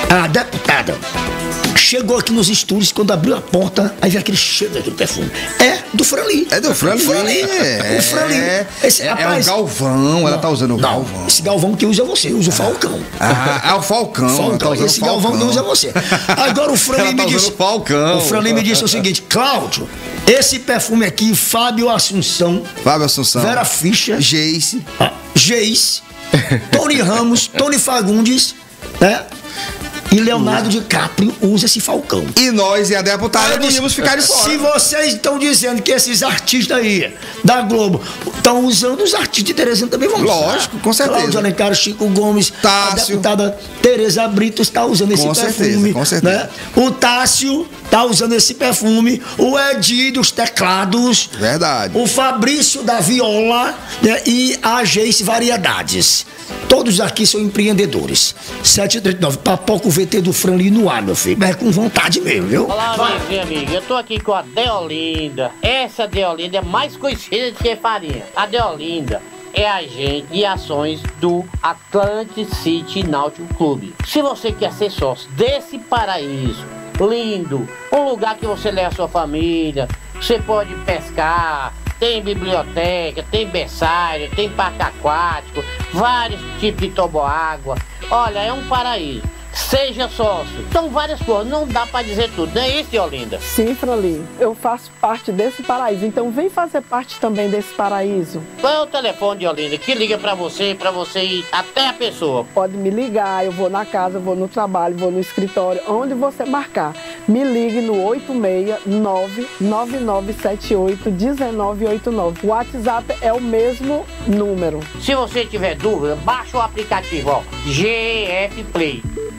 a deputada chegou aqui nos estúdios, quando abriu a porta, aí veio aquele cheiro daquele perfume. É do Franli. É do Franli? Franli. É, o Franli. Esse, é, rapaz, é o Galvão, não, ela tá usando o não, Galvão. Esse Galvão que usa é você, usa o Falcão. Ah, é o Falcão. Falcão. Tá usando esse Falcão. Galvão que usa é você. Agora o Franli tá me disse... O Falcão. O Franli me disse o seguinte, Cláudio, esse perfume aqui, Fábio Assunção. Fábio Assunção. Vera Fischer. Geice. Ah, Geice. Tony Ramos, Tony Fagundes, né? E Leonardo DiCaprio usa esse Falcão. E nós e a deputada não íamos ficar de fora. Se vocês estão dizendo que esses artistas aí da Globo estão usando, os artistas de Teresina também vão usar. Lógico, com certeza. Cláudio Alencar, Chico Gomes, Tássio. A deputada Tereza Brito está usando esse com perfume. Certeza, com certeza. Né? O Tássio está usando esse perfume. O Edi dos teclados. Verdade. O Fabrício da viola, né? E a Geice Variedades. Todos aqui são empreendedores. sete trinta e nove, Papoca o V T do Franli no ar, meu filho. Mas é com vontade mesmo, viu? Olá, amigo e amiga. Eu tô aqui com a Deolinda. Essa Deolinda é mais conhecida do que farinha. A Deolinda é agente de ações do Atlantic City Náutico Clube. Se você quer ser sócio desse paraíso lindo, um lugar que você leva a sua família, você pode pescar, tem biblioteca, tem berçário, tem parque aquático, vários tipos de toboágua. Olha, é um paraíso. Seja sócio. São várias coisas, não dá pra dizer tudo, não é isso, Olinda? Sim, Franli, eu faço parte desse paraíso, então vem fazer parte também desse paraíso. Qual é o telefone de Olinda que liga pra você, pra você ir até a pessoa? Pode me ligar, eu vou na casa, vou no trabalho, vou no escritório, onde você marcar. Me ligue no oito seis nove nove nove sete oito um nove oito nove. O WhatsApp é o mesmo número. Se você tiver dúvida, baixa o aplicativo, ó, G F Play.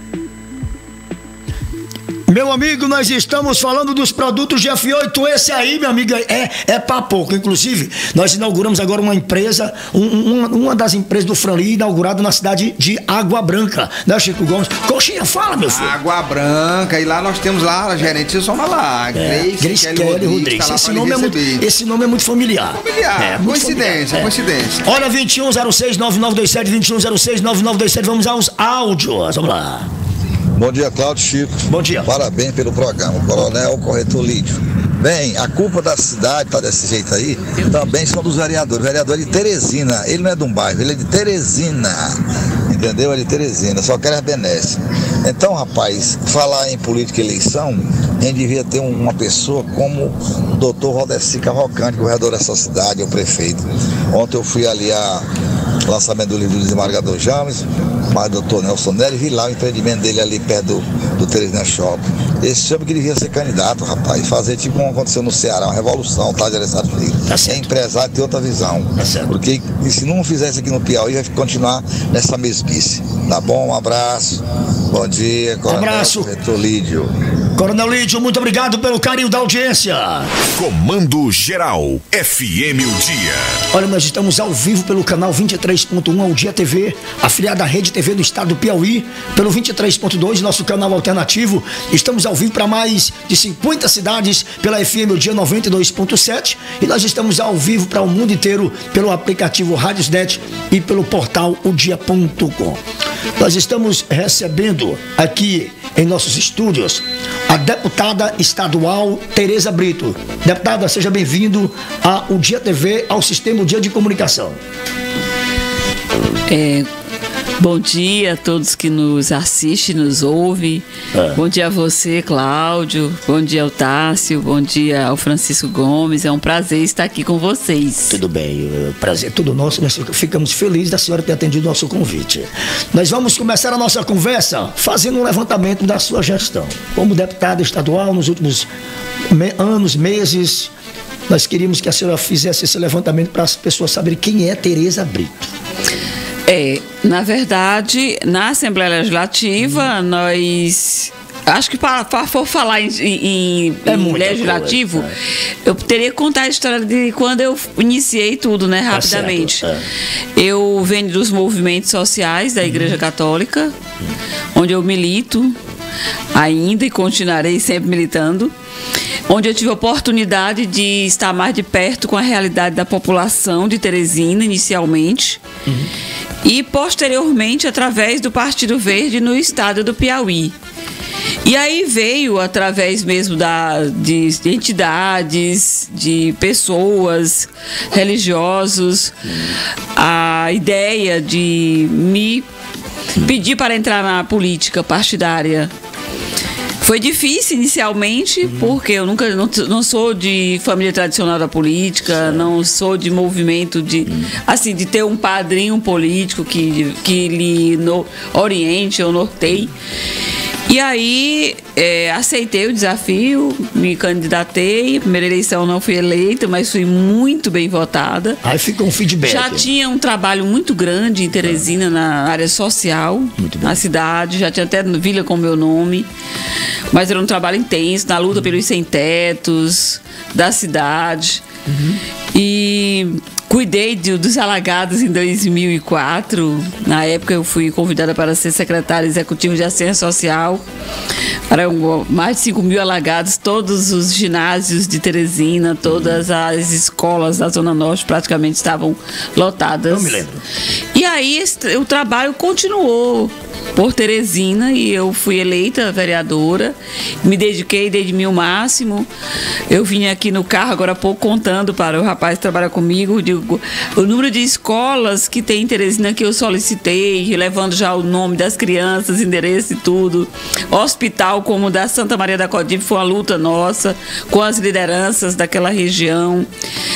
Meu amigo, nós estamos falando dos produtos G F oito. Esse aí, meu amigo, é, é pra pouco. Inclusive, nós inauguramos agora uma empresa, um, uma, uma das empresas do Franli, inaugurada na cidade de Água Branca, né, Chico Gomes? Coxinha, fala, meu filho. Água Branca, e lá nós temos lá a gerente Soma lá, Grace, Grace Kelly Rodrigues. Rodrigues. Tá esse, nome é muito, esse nome é muito familiar. Familiar, é, muito coincidência, familiar. coincidência. É. Olha, vinte e um zero seis nove nove dois sete, vinte e um zero seis nove nove dois sete, vamos aos áudios. Vamos lá. Bom dia, Cláudio, Chico. Bom dia. Parabéns pelo programa, Coronel Corretor Lídio. Bem, a culpa da cidade tá desse jeito aí, também são dos vereadores. O vereador é de Teresina, ele não é de um bairro, ele é de Teresina, entendeu? É de Teresina, só quer as benesses. Então, rapaz, falar em política e eleição, a gente devia ter uma pessoa como o doutor Valdeci Cavalcante, governador dessa cidade, o prefeito. Ontem eu fui ali a lançamento do livro do desembargador James, mas do doutor Nelson Nery, vi lá o empreendimento dele ali perto do, do Teresina Shopping. Esse homem que devia ser candidato, rapaz, fazer tipo como aconteceu no Ceará, uma revolução, tá, de Alessandro Filho. Tá é empresário, tem outra visão. Tá certo. Porque se não fizer isso aqui no Piauí, vai continuar nessa mesmice. Tá bom? Um abraço. Bom dia, Coronel. Um abraço. Corretor Lídio. Coronel Lídio, muito obrigado pelo carinho da audiência. Comando Geral, F M O Dia. Olha, nós estamos ao vivo pelo canal vinte e três ponto um, Ao Dia T V, afiliada à Rede T V do estado do Piauí, pelo vinte e três ponto dois, nosso canal alternativo. Estamos ao vivo para mais de cinquenta cidades pela F M O Dia noventa e dois ponto sete, e nós estamos ao vivo para o mundo inteiro pelo aplicativo Radiosnet e pelo portal o dia ponto com. Nós estamos recebendo aqui em nossos estúdios a deputada estadual Tereza Brito. Deputada, seja bem-vindo ao Dia T V, ao Sistema Dia de Comunicação. É, bom dia a todos que nos assistem, nos ouvem. É. Bom dia a você, Cláudio. Bom dia ao Tássio. Bom dia ao Francisco Gomes. É um prazer estar aqui com vocês. Tudo bem, prazer é tudo nosso. Nós ficamos felizes da senhora ter atendido o nosso convite. Nós vamos começar a nossa conversa fazendo um levantamento da sua gestão. Como deputada estadual nos últimos me- anos, meses, nós queríamos que a senhora fizesse esse levantamento para as pessoas saberem quem é Tereza Brito. É, na verdade, na Assembleia Legislativa, hum. nós... Acho que para for falar em, em, é em legislativo, coisa, é. eu teria que contar a história de quando eu iniciei tudo, né, rapidamente. Tá certo, é. Eu venho dos movimentos sociais da Igreja hum. Católica, hum. onde eu milito ainda e continuarei sempre militando, onde eu tive a oportunidade de estar mais de perto com a realidade da população de Teresina, inicialmente. Uhum. e posteriormente através do Partido Verde no estado do Piauí. E aí veio, através mesmo da, de, de entidades, de pessoas, religiosos, a ideia de me pedir para entrar na política partidária. Foi difícil inicialmente, porque eu nunca não, não sou de família tradicional da política, não sou de movimento de assim de ter um padrinho político que, que lhe no, oriente ou norteie. E aí é, aceitei o desafio, me candidatei. Primeira eleição não fui eleita, mas fui muito bem votada. Aí ficou um feedback. Já tinha um trabalho muito grande em Teresina, na área social, na cidade. Já tinha até vila com meu nome. Mas era um trabalho intenso, na luta pelos sem-tetos da cidade. Uhum. E cuidei de, dos alagados em dois mil e quatro. Na época eu fui convidada para ser secretária executiva de assistência social. Eram mais de cinco mil alagados, todos os ginásios de Teresina, todas as escolas da Zona Norte praticamente estavam lotadas. Eu me lembro. E aí o trabalho continuou por Teresina e eu fui eleita vereadora, me dediquei, dei de mim o máximo. Eu vim aqui no carro agora há pouco contando para o rapaz que trabalha comigo digo, o número de escolas que tem em Teresina que eu solicitei, levando já o nome das crianças, endereço e tudo. Hospital como o da Santa Maria da Codipe foi uma luta nossa com as lideranças daquela região.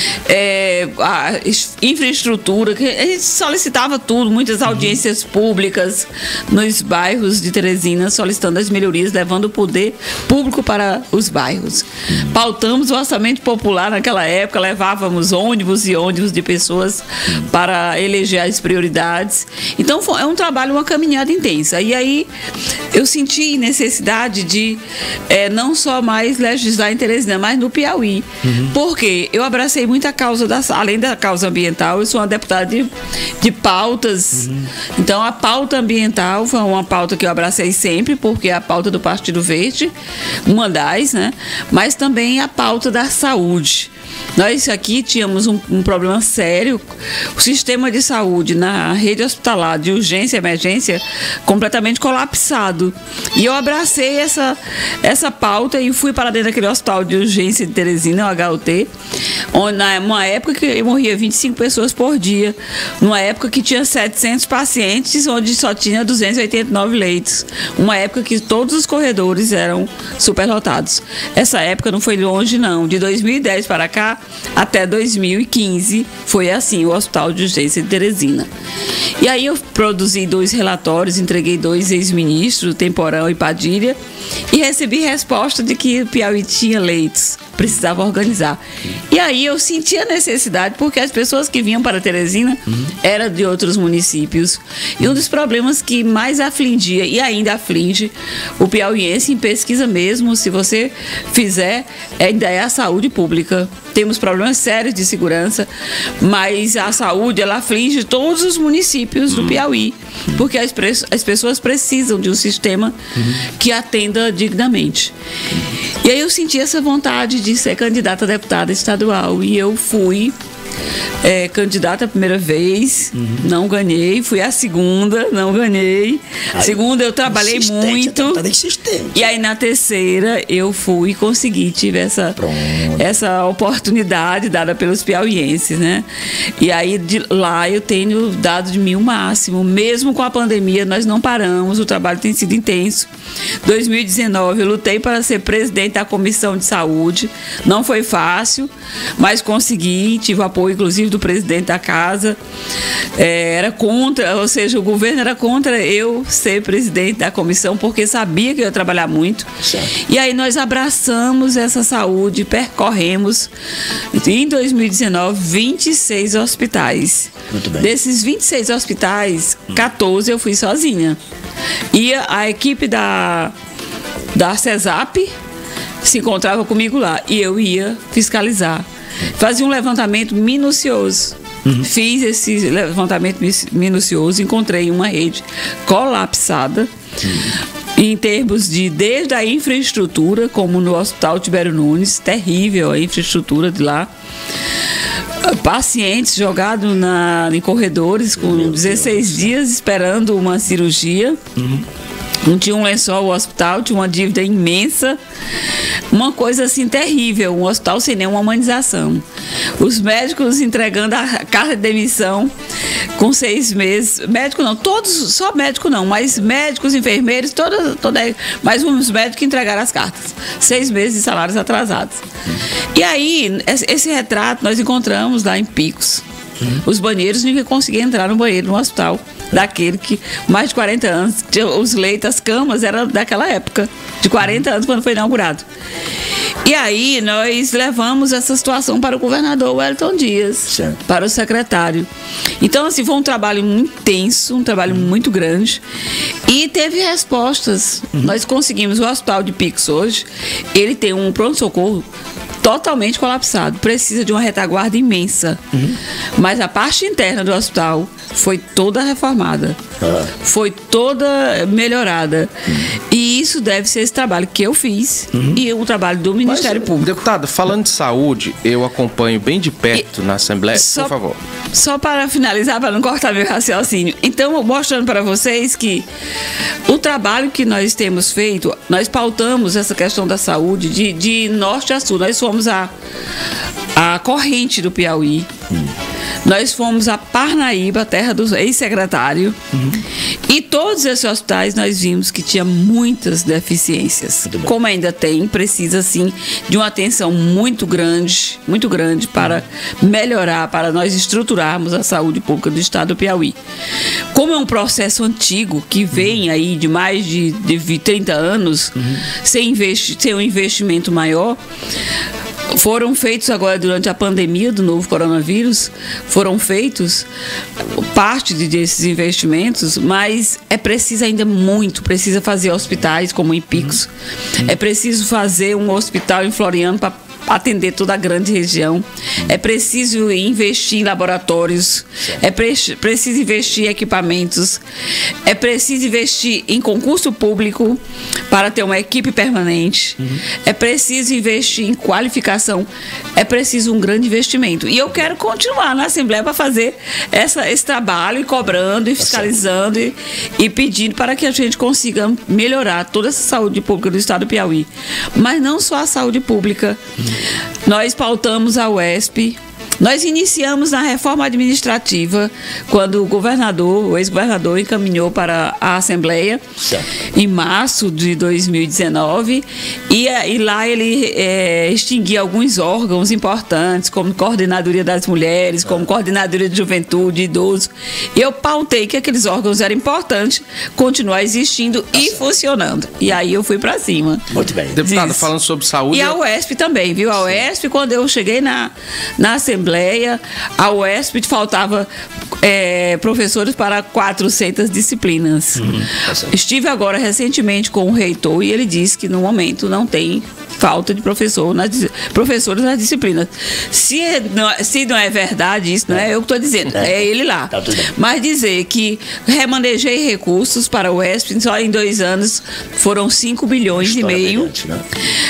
É, a infraestrutura, que a gente solicitava tudo, muitas audiências públicas nos bairros de Teresina, solicitando as melhorias, levando o poder público para os bairros. Pautamos o orçamento popular naquela época, levávamos ônibus e ônibus de pessoas para eleger as prioridades. Então foi, é um trabalho, uma caminhada intensa. E aí eu senti necessidade de é, não só mais legislar em Teresina, mas no Piauí. Uhum. Porque eu abracei muita causa, da, além da causa ambiental, eu sou uma deputada de, de pautas. Uhum. Então a pauta ambiental foi uma pauta que eu abracei sempre, porque é a pauta do Partido Verde, uma das, né? Mas também a pauta da saúde. Nós aqui tínhamos um, um problema sério, o sistema de saúde na rede hospitalar de urgência e emergência completamente colapsado. E eu abracei essa, essa pauta e fui para dentro daquele hospital de urgência de Teresina, o H U T, onde, numa época que morria vinte e cinco pessoas por dia, numa época que tinha setecentos pacientes, onde só tinha duzentos e oitenta e nove leitos. Uma época que todos os corredores eram superlotados. Essa época não foi longe, não. De dois mil e dez para cá, até dois mil e quinze, foi assim, o Hospital de Urgência de Teresina. E aí eu produzi dois relatórios, entreguei dois ex-ministros, Temporão e Padilha, e recebi resposta de que o Piauí tinha leitos, precisava organizar. E aí eu senti a necessidade, porque as pessoas que vinham para Teresina uhum. eram de outros municípios. E um dos problemas que mais afligia, e ainda aflige, o piauiense em pesquisa mesmo, se você fizer, ainda é a saúde pública. Temos problemas sérios de segurança, mas a saúde, ela aflige todos os municípios do Piauí, porque as, as pessoas precisam de um sistema uhum. que atenda dignamente. E aí eu senti essa vontade de ser candidata a deputada estadual, e eu fui é, candidata a primeira vez, uhum. não ganhei, fui a segunda, não ganhei. Aí, segunda eu trabalhei muito. E aí na terceira eu fui e consegui, tive essa, essa oportunidade dada pelos piauienses, né? E aí de lá eu tenho dado de mim o máximo, mesmo com a pandemia nós não paramos, o trabalho tem sido intenso. dois mil e dezenove eu lutei para ser presidente da Comissão de Saúde, não foi fácil, mas consegui, tive o apoio inclusive do presidente da casa, é, era contra, ou seja, o governo era contra eu ser presidente da comissão, porque sabia que eu ia trabalhar muito. Certo. E aí nós abraçamos essa saúde, percorremos em dois mil e dezenove vinte e seis hospitais. Muito bem. Desses vinte e seis hospitais, quatorze eu fui sozinha. E a equipe da, da CESAP se encontrava comigo lá e eu ia fiscalizar. Fazia um levantamento minucioso. Uhum. Fiz esse levantamento minucioso, encontrei uma rede colapsada. Uhum. Em termos de, desde a infraestrutura, como no Hospital Tibério Nunes, terrível a infraestrutura de lá. pacientes jogados na, em corredores com dezesseis dias esperando uma cirurgia. Uhum. Não tinha um lençol no hospital, tinha uma dívida imensa, uma coisa assim terrível, um hospital sem nenhuma humanização. Os médicos entregando a carta de demissão com seis meses, médico não, todos, só médico não, mas médicos, enfermeiros, toda, toda, mais uns médicos que entregaram as cartas, seis meses de salários atrasados. E aí, esse retrato nós encontramos lá em Picos. Os banheiros, ninguém conseguia entrar no banheiro no hospital daquele que mais de quarenta anos, os leitos, as camas eram daquela época, de quarenta anos quando foi inaugurado. E aí nós levamos essa situação para o governador Wellington Dias, certo, para o secretário. Então assim, foi um trabalho muito intenso, um trabalho uhum. muito grande e teve respostas. Uhum. Nós conseguimos o hospital de Picos hoje, ele tem um pronto-socorro totalmente colapsado, precisa de uma retaguarda imensa. Uhum. Mas a parte interna do hospital foi toda reformada, ah. foi toda melhorada. Uhum. E isso deve ser esse trabalho que eu fiz uhum. e o trabalho do Ministério Mas, Público. Deputada, falando de saúde, eu acompanho bem de perto e, na Assembleia, só, por favor. Só para finalizar, para não cortar meu raciocínio. Então, mostrando para vocês que o trabalho que nós temos feito, nós pautamos essa questão da saúde de, de norte a sul. Nós fomos a, a corrente do Piauí. Hum. Nós fomos a Parnaíba, terra do ex-secretário. Uhum. E todos esses hospitais nós vimos que tinha muitas deficiências. Como ainda tem, precisa sim de uma atenção muito grande, muito grande para melhorar, para nós estruturarmos a saúde pública do estado do Piauí. Como é um processo antigo que vem uhum. aí de mais de, de trinta anos, uhum. sem, investi- sem um investimento maior, foram feitos agora durante a pandemia do novo coronavírus, foram feitos parte desses investimentos, mas é preciso ainda muito, precisa fazer hospitais como em Picos, uhum. é preciso fazer um hospital em Floriano para atender toda a grande região, é preciso investir em laboratórios, é pre- preciso investir em equipamentos, é preciso investir em concurso público para ter uma equipe permanente, uhum. é preciso investir em qualificação, é preciso um grande investimento. E eu quero continuar na Assembleia para fazer essa, esse trabalho, e cobrando, e fiscalizando, e, e pedindo para que a gente consiga melhorar toda essa saúde pública do estado do Piauí. Mas não só a saúde pública. Uhum. Nós pautamos a U E S P. Nós iniciamos na reforma administrativa, quando o governador, o ex-governador, encaminhou para a Assembleia, certo, em março de dois mil e dezenove, e, e lá ele é, extinguia alguns órgãos importantes, como Coordenadoria das Mulheres, como Coordenadoria de Juventude, Idoso. E eu pautei que aqueles órgãos eram importantes, continuar existindo tá e certo. funcionando. E aí eu fui para cima. Muito bem. Deputada, falando sobre saúde... E a U E S P também, viu? A U E S P, quando eu cheguei na, na Assembleia, a U E S P faltava é, professores para quatrocentas disciplinas. Uhum, tá Estive agora recentemente com o reitor e ele disse que no momento não tem falta de professor nas, professores nas disciplinas. Se não, se não é verdade isso, não é eu que estou dizendo, é, é ele lá. Tá Mas dizer que remanejei recursos para a U E S P, só em dois anos foram cinco bilhões e meio. Né?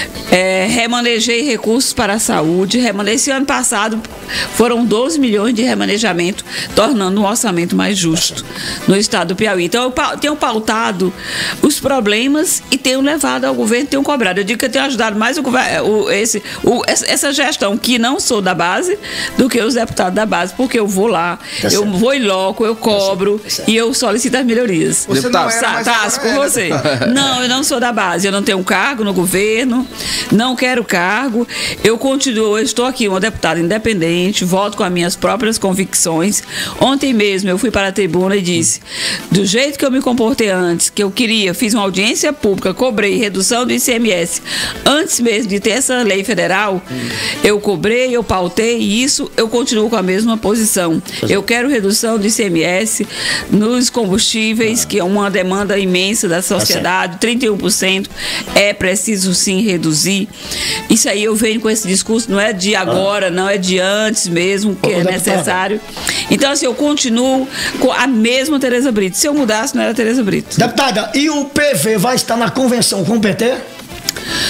É, remanejei recursos para a saúde, remanejei esse ano passado foram doze milhões de remanejamento, tornando um orçamento mais justo no estado do Piauí. Então eu tenho pautado os problemas e tenho levado ao governo, tenho cobrado. Eu digo que eu tenho ajudado mais o, o, esse, o, essa gestão, que não sou da base, do que os deputados da base, porque eu vou lá, tá eu certo. vou em loco, eu cobro tá e eu solicito as melhorias. Você Deputado, não Tasco, por você. Não, eu não sou da base, eu não tenho um cargo no governo, não quero cargo, eu continuo, eu estou aqui uma deputada independente, voto com as minhas próprias convicções. Ontem mesmo eu fui para a tribuna e disse, do jeito que eu me comportei antes, que eu queria, fiz uma audiência pública, cobrei redução do I C M S, antes mesmo de ter essa lei federal, hum. eu cobrei, eu pautei, e isso eu continuo com a mesma posição. Eu quero redução do I C M S nos combustíveis, ah. que é uma demanda imensa da sociedade, trinta e um por cento, é preciso sim reduzir. Isso aí eu venho com esse discurso, não é de agora, ah. não é de antes mesmo, que é necessário. Então, assim, eu continuo com a mesma Tereza Brito. Se eu mudasse, não era Tereza Brito. Deputada, e o P V vai estar na convenção com o P T?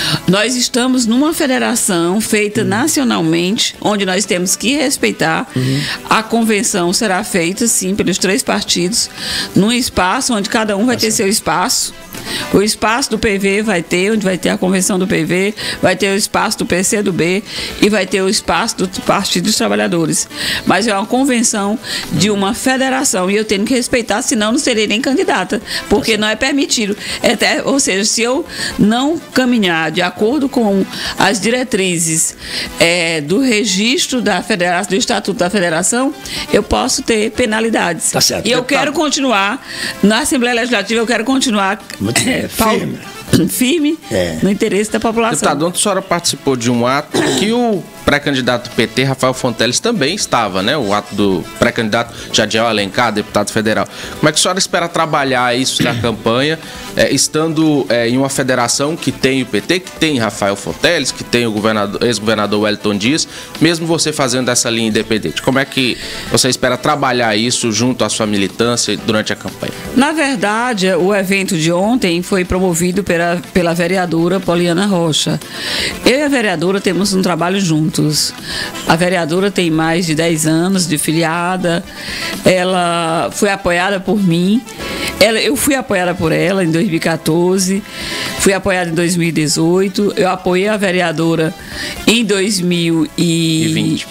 Nós estamos numa federação feita uhum. nacionalmente, onde nós temos que respeitar. Uhum. A convenção será feita, sim, pelos três partidos, num espaço onde cada um vai ter seu espaço. O espaço do P V vai ter, onde vai ter a convenção do P V, vai ter o espaço do P C do B e vai ter o espaço do Partido dos Trabalhadores. Mas é uma convenção de uma federação e eu tenho que respeitar, senão não serei nem candidata, porque não é permitido. É até, ou seja, se eu não caminhar de acordo com as diretrizes é, do registro da federação, do Estatuto da Federação, eu posso ter penalidades. Tá certo. E eu quero continuar, na Assembleia Legislativa, eu quero continuar é, firme, firme é. no interesse da população. Deputado, ontem a senhora participou de um ato que o pré-candidato P T, Rafael Fonteles, também estava, né? O ato do pré-candidato Jadiel Alencar, deputado federal. Como é que a senhora espera trabalhar isso na campanha, é, estando é, em uma federação que tem o P T, que tem Rafael Fonteles, que tem o governador, ex-governador Wellington Dias, mesmo você fazendo essa linha independente? Como é que você espera trabalhar isso junto à sua militância durante a campanha? Na verdade, o evento de ontem foi promovido pela, pela vereadora Poliana Rocha. Eu e a vereadora temos um trabalho juntos. A vereadora tem mais de dez anos de filiada, ela foi apoiada por mim, ela, eu fui apoiada por ela em dois mil e quatorze, fui apoiada em dois mil e dezoito, eu apoiei a vereadora em dois mil e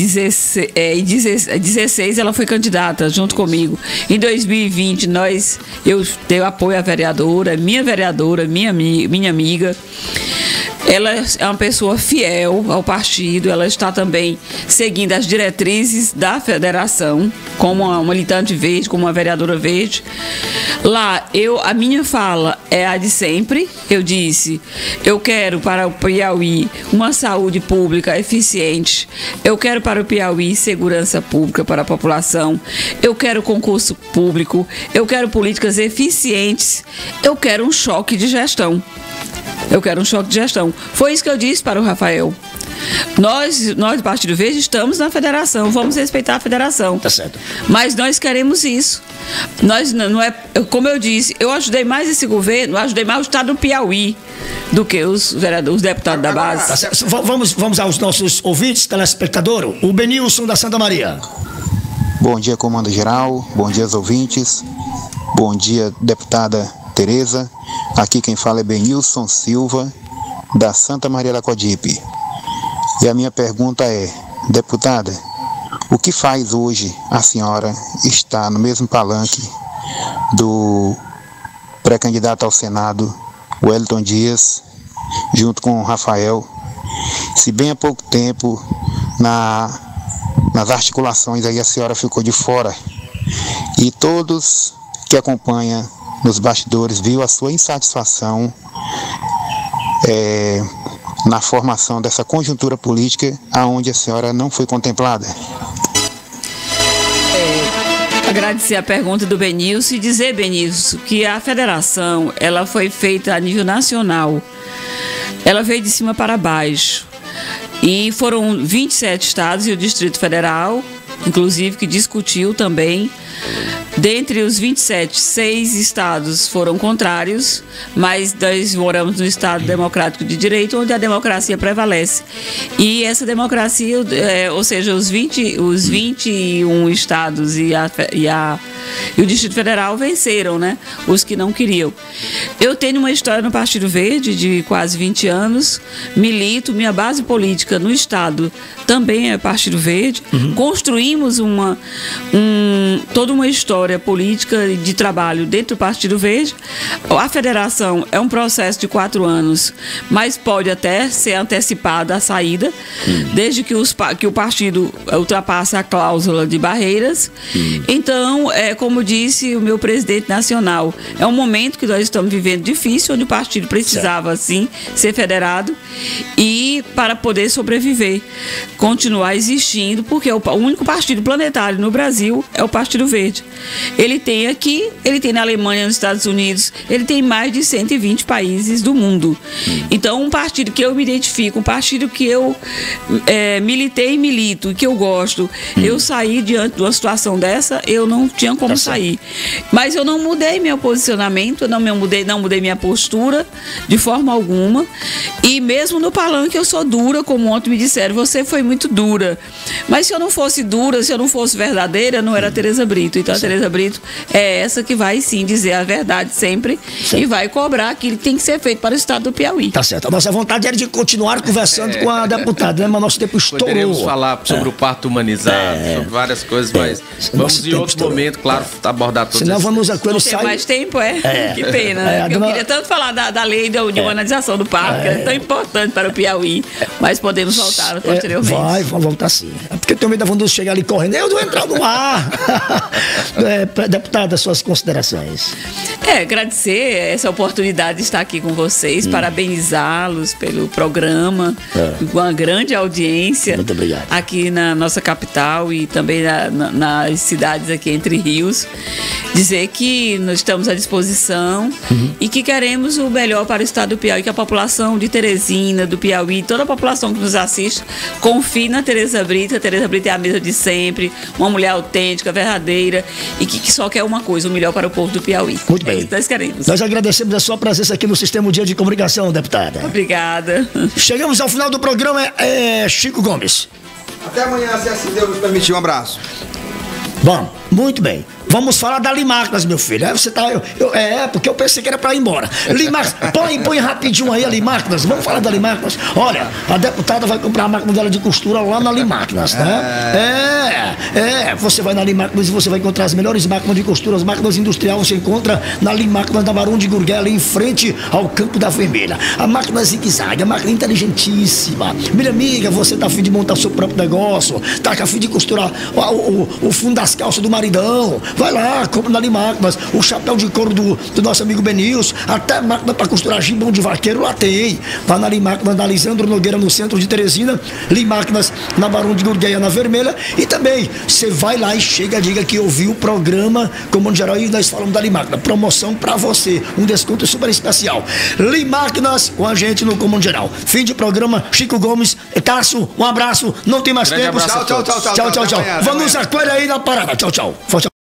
dezesseis, ela foi candidata junto comigo. Em dois mil e vinte, nós, eu dei apoio à vereadora, minha vereadora, minha, minha amiga. Ela é uma pessoa fiel ao partido, ela está também seguindo as diretrizes da federação, como uma militante verde, como uma vereadora verde. Lá, eu, a minha fala é a de sempre. Eu disse, eu quero para o Piauí uma saúde pública eficiente, eu quero para o Piauí segurança pública para a população, eu quero concurso público, eu quero políticas eficientes, eu quero um choque de gestão. Eu quero um choque de gestão. Foi isso que eu disse para o Rafael. Nós, nós do Partido Verde, estamos na federação, vamos respeitar a federação. Tá certo. Mas nós queremos isso. Nós, não é, como eu disse, eu ajudei mais esse governo, eu ajudei mais o estado do Piauí do que os vereadores, os deputados da base. Tá certo. Vamos, vamos aos nossos ouvintes, telespectador. O Benilson da Santa Maria. Bom dia, comando geral. Bom dia aos ouvintes. Bom dia, deputada Tereza. Aqui quem fala é Benilson Silva, da Santa Maria da Codipe. E a minha pergunta é, deputada, o que faz hoje a senhora estar no mesmo palanque do pré-candidato ao Senado, Wellington Dias, junto com o Rafael, se bem há pouco tempo na, nas articulações aí a senhora ficou de fora e todos que acompanham nos bastidores viu a sua insatisfação é, na formação dessa conjuntura política aonde a senhora não foi contemplada? É, agradecer a pergunta do Benilson e dizer, Benilson, que a federação ela foi feita a nível nacional, ela veio de cima para baixo e foram vinte e sete estados e o Distrito Federal, inclusive, que discutiu também. Dentre os vinte e sete, seis estados foram contrários, mas nós moramos no Estado Democrático de Direito, onde a democracia prevalece. E essa democracia, é, ou seja, os, vinte, os vinte e um estados e, a, e, a, e o Distrito Federal venceram, né? Os que não queriam. Eu tenho uma história no Partido Verde de quase vinte anos, milito, minha base política no Estado também é Partido Verde. Uhum. Construímos uma, um, toda uma história política de trabalho dentro do Partido Verde. A federação é um processo de quatro anos, mas pode até ser antecipada a saída, hum. desde que, os, que o partido ultrapasse a cláusula de barreiras. Hum. Então, é, como disse o meu presidente nacional, é um momento que nós estamos vivendo difícil, onde o partido precisava, certo. sim, ser federado e para poder sobreviver, continuar existindo, porque o, o único partido planetário no Brasil é o Partido Verde. Ele tem aqui, ele tem na Alemanha, nos Estados Unidos, ele tem mais de cento e vinte países do mundo. Hum. Então, um partido que eu me identifico, um partido que eu é, militei e milito, que eu gosto, hum. eu saí diante de uma situação dessa, eu não tinha como tá sair. Certo. Mas eu não mudei meu posicionamento, eu não me mudei, não mudei minha postura de forma alguma. E mesmo no palanque eu sou dura, como ontem me disseram, você foi muito dura. Mas se eu não fosse dura, se eu não fosse verdadeira, não era a Tereza Brito. Então a Tereza Brito é essa que vai sim dizer a verdade sempre Sim. e vai cobrar aquilo que tem que ser feito para o estado do Piauí. Tá certo. A nossa vontade era de continuar conversando é. com a deputada, né? Mas nosso tempo estourou. Poderíamos falar sobre é. o parto humanizado, é. sobre várias coisas, mas é. vamos em outro estourou. momento, claro, é. abordar tudo isso. Senão vamos a Não tem mais tempo, é? é. Que pena, né? É, eu dona... queria tanto falar da, da lei de humanização é. do parto, que é tão importante para o Piauí, mas podemos voltar posteriormente. É, vai, vamos voltar sim. É porque tenho medo da Vanduza chegar ali correndo, eu vou entrar no ar. é, deputada, suas considerações. É, agradecer essa oportunidade de estar aqui com vocês, hum. parabenizá-los pelo programa, é. com uma grande audiência. Muito obrigado. Aqui na nossa capital e também na, na, nas cidades aqui entre rios. Dizer que nós estamos à disposição uhum. e que queremos o melhor para o estado do Piauí, que a população de Teresina, do Piauí, toda a população que nos assiste, confie na Tereza Brito. A Tereza Brito é a mesma de sempre, uma mulher autêntica, verdadeira e que, que só quer uma coisa, o melhor para o povo do Piauí. Muito bem. É isso que nós queremos. Nós agradecemos a sua presença aqui no Sistema Dia de Comunicação, deputada. Obrigada. Chegamos ao final do programa, é, é Chico Gomes. Até amanhã, se assim Deus nos permitir. Um abraço. Bom, muito bem. Vamos falar da Limarcas, meu filho. É, você tá, eu, eu, é, porque eu pensei que era pra ir embora. Limarcas, põe, põe rapidinho aí a Limarcas. Vamos falar da Limarcas. Olha, a deputada vai comprar a máquina dela de costura lá na Limarcas, né? É, é. Você vai na Limarcas e você vai encontrar as melhores máquinas de costura, as máquinas industriais. Você encontra na Limarcas da Barão de Gurgué, ali em frente ao Campo da Vermelha. A máquina zigue-zague, a máquina inteligentíssima. Minha amiga, você tá a fim de montar seu próprio negócio, tá a fim de costurar o, o, o fundo das calças do maridão. Vai lá, compra na Limáquinas, o chapéu de couro do, do nosso amigo Benilson, até máquina para costurar gibão de vaqueiro lá tem. Vai na Limáquinas, na Lisandro Nogueira, no centro de Teresina, Limáquinas na Barão de Gurgueia, na Vermelha. E também, você vai lá e chega, diga que ouviu o programa Comando Geral e nós falamos da Limáquina. Promoção para você, um desconto super especial. Limáquinas com a gente no Comando Geral. Fim de programa, Chico Gomes, Tássio, um abraço, não tem mais tempo. Tchau, tchau, tchau, tchau, tchau, tchau, tchau. Vamos a coelha aí na parada. Tchau, tchau.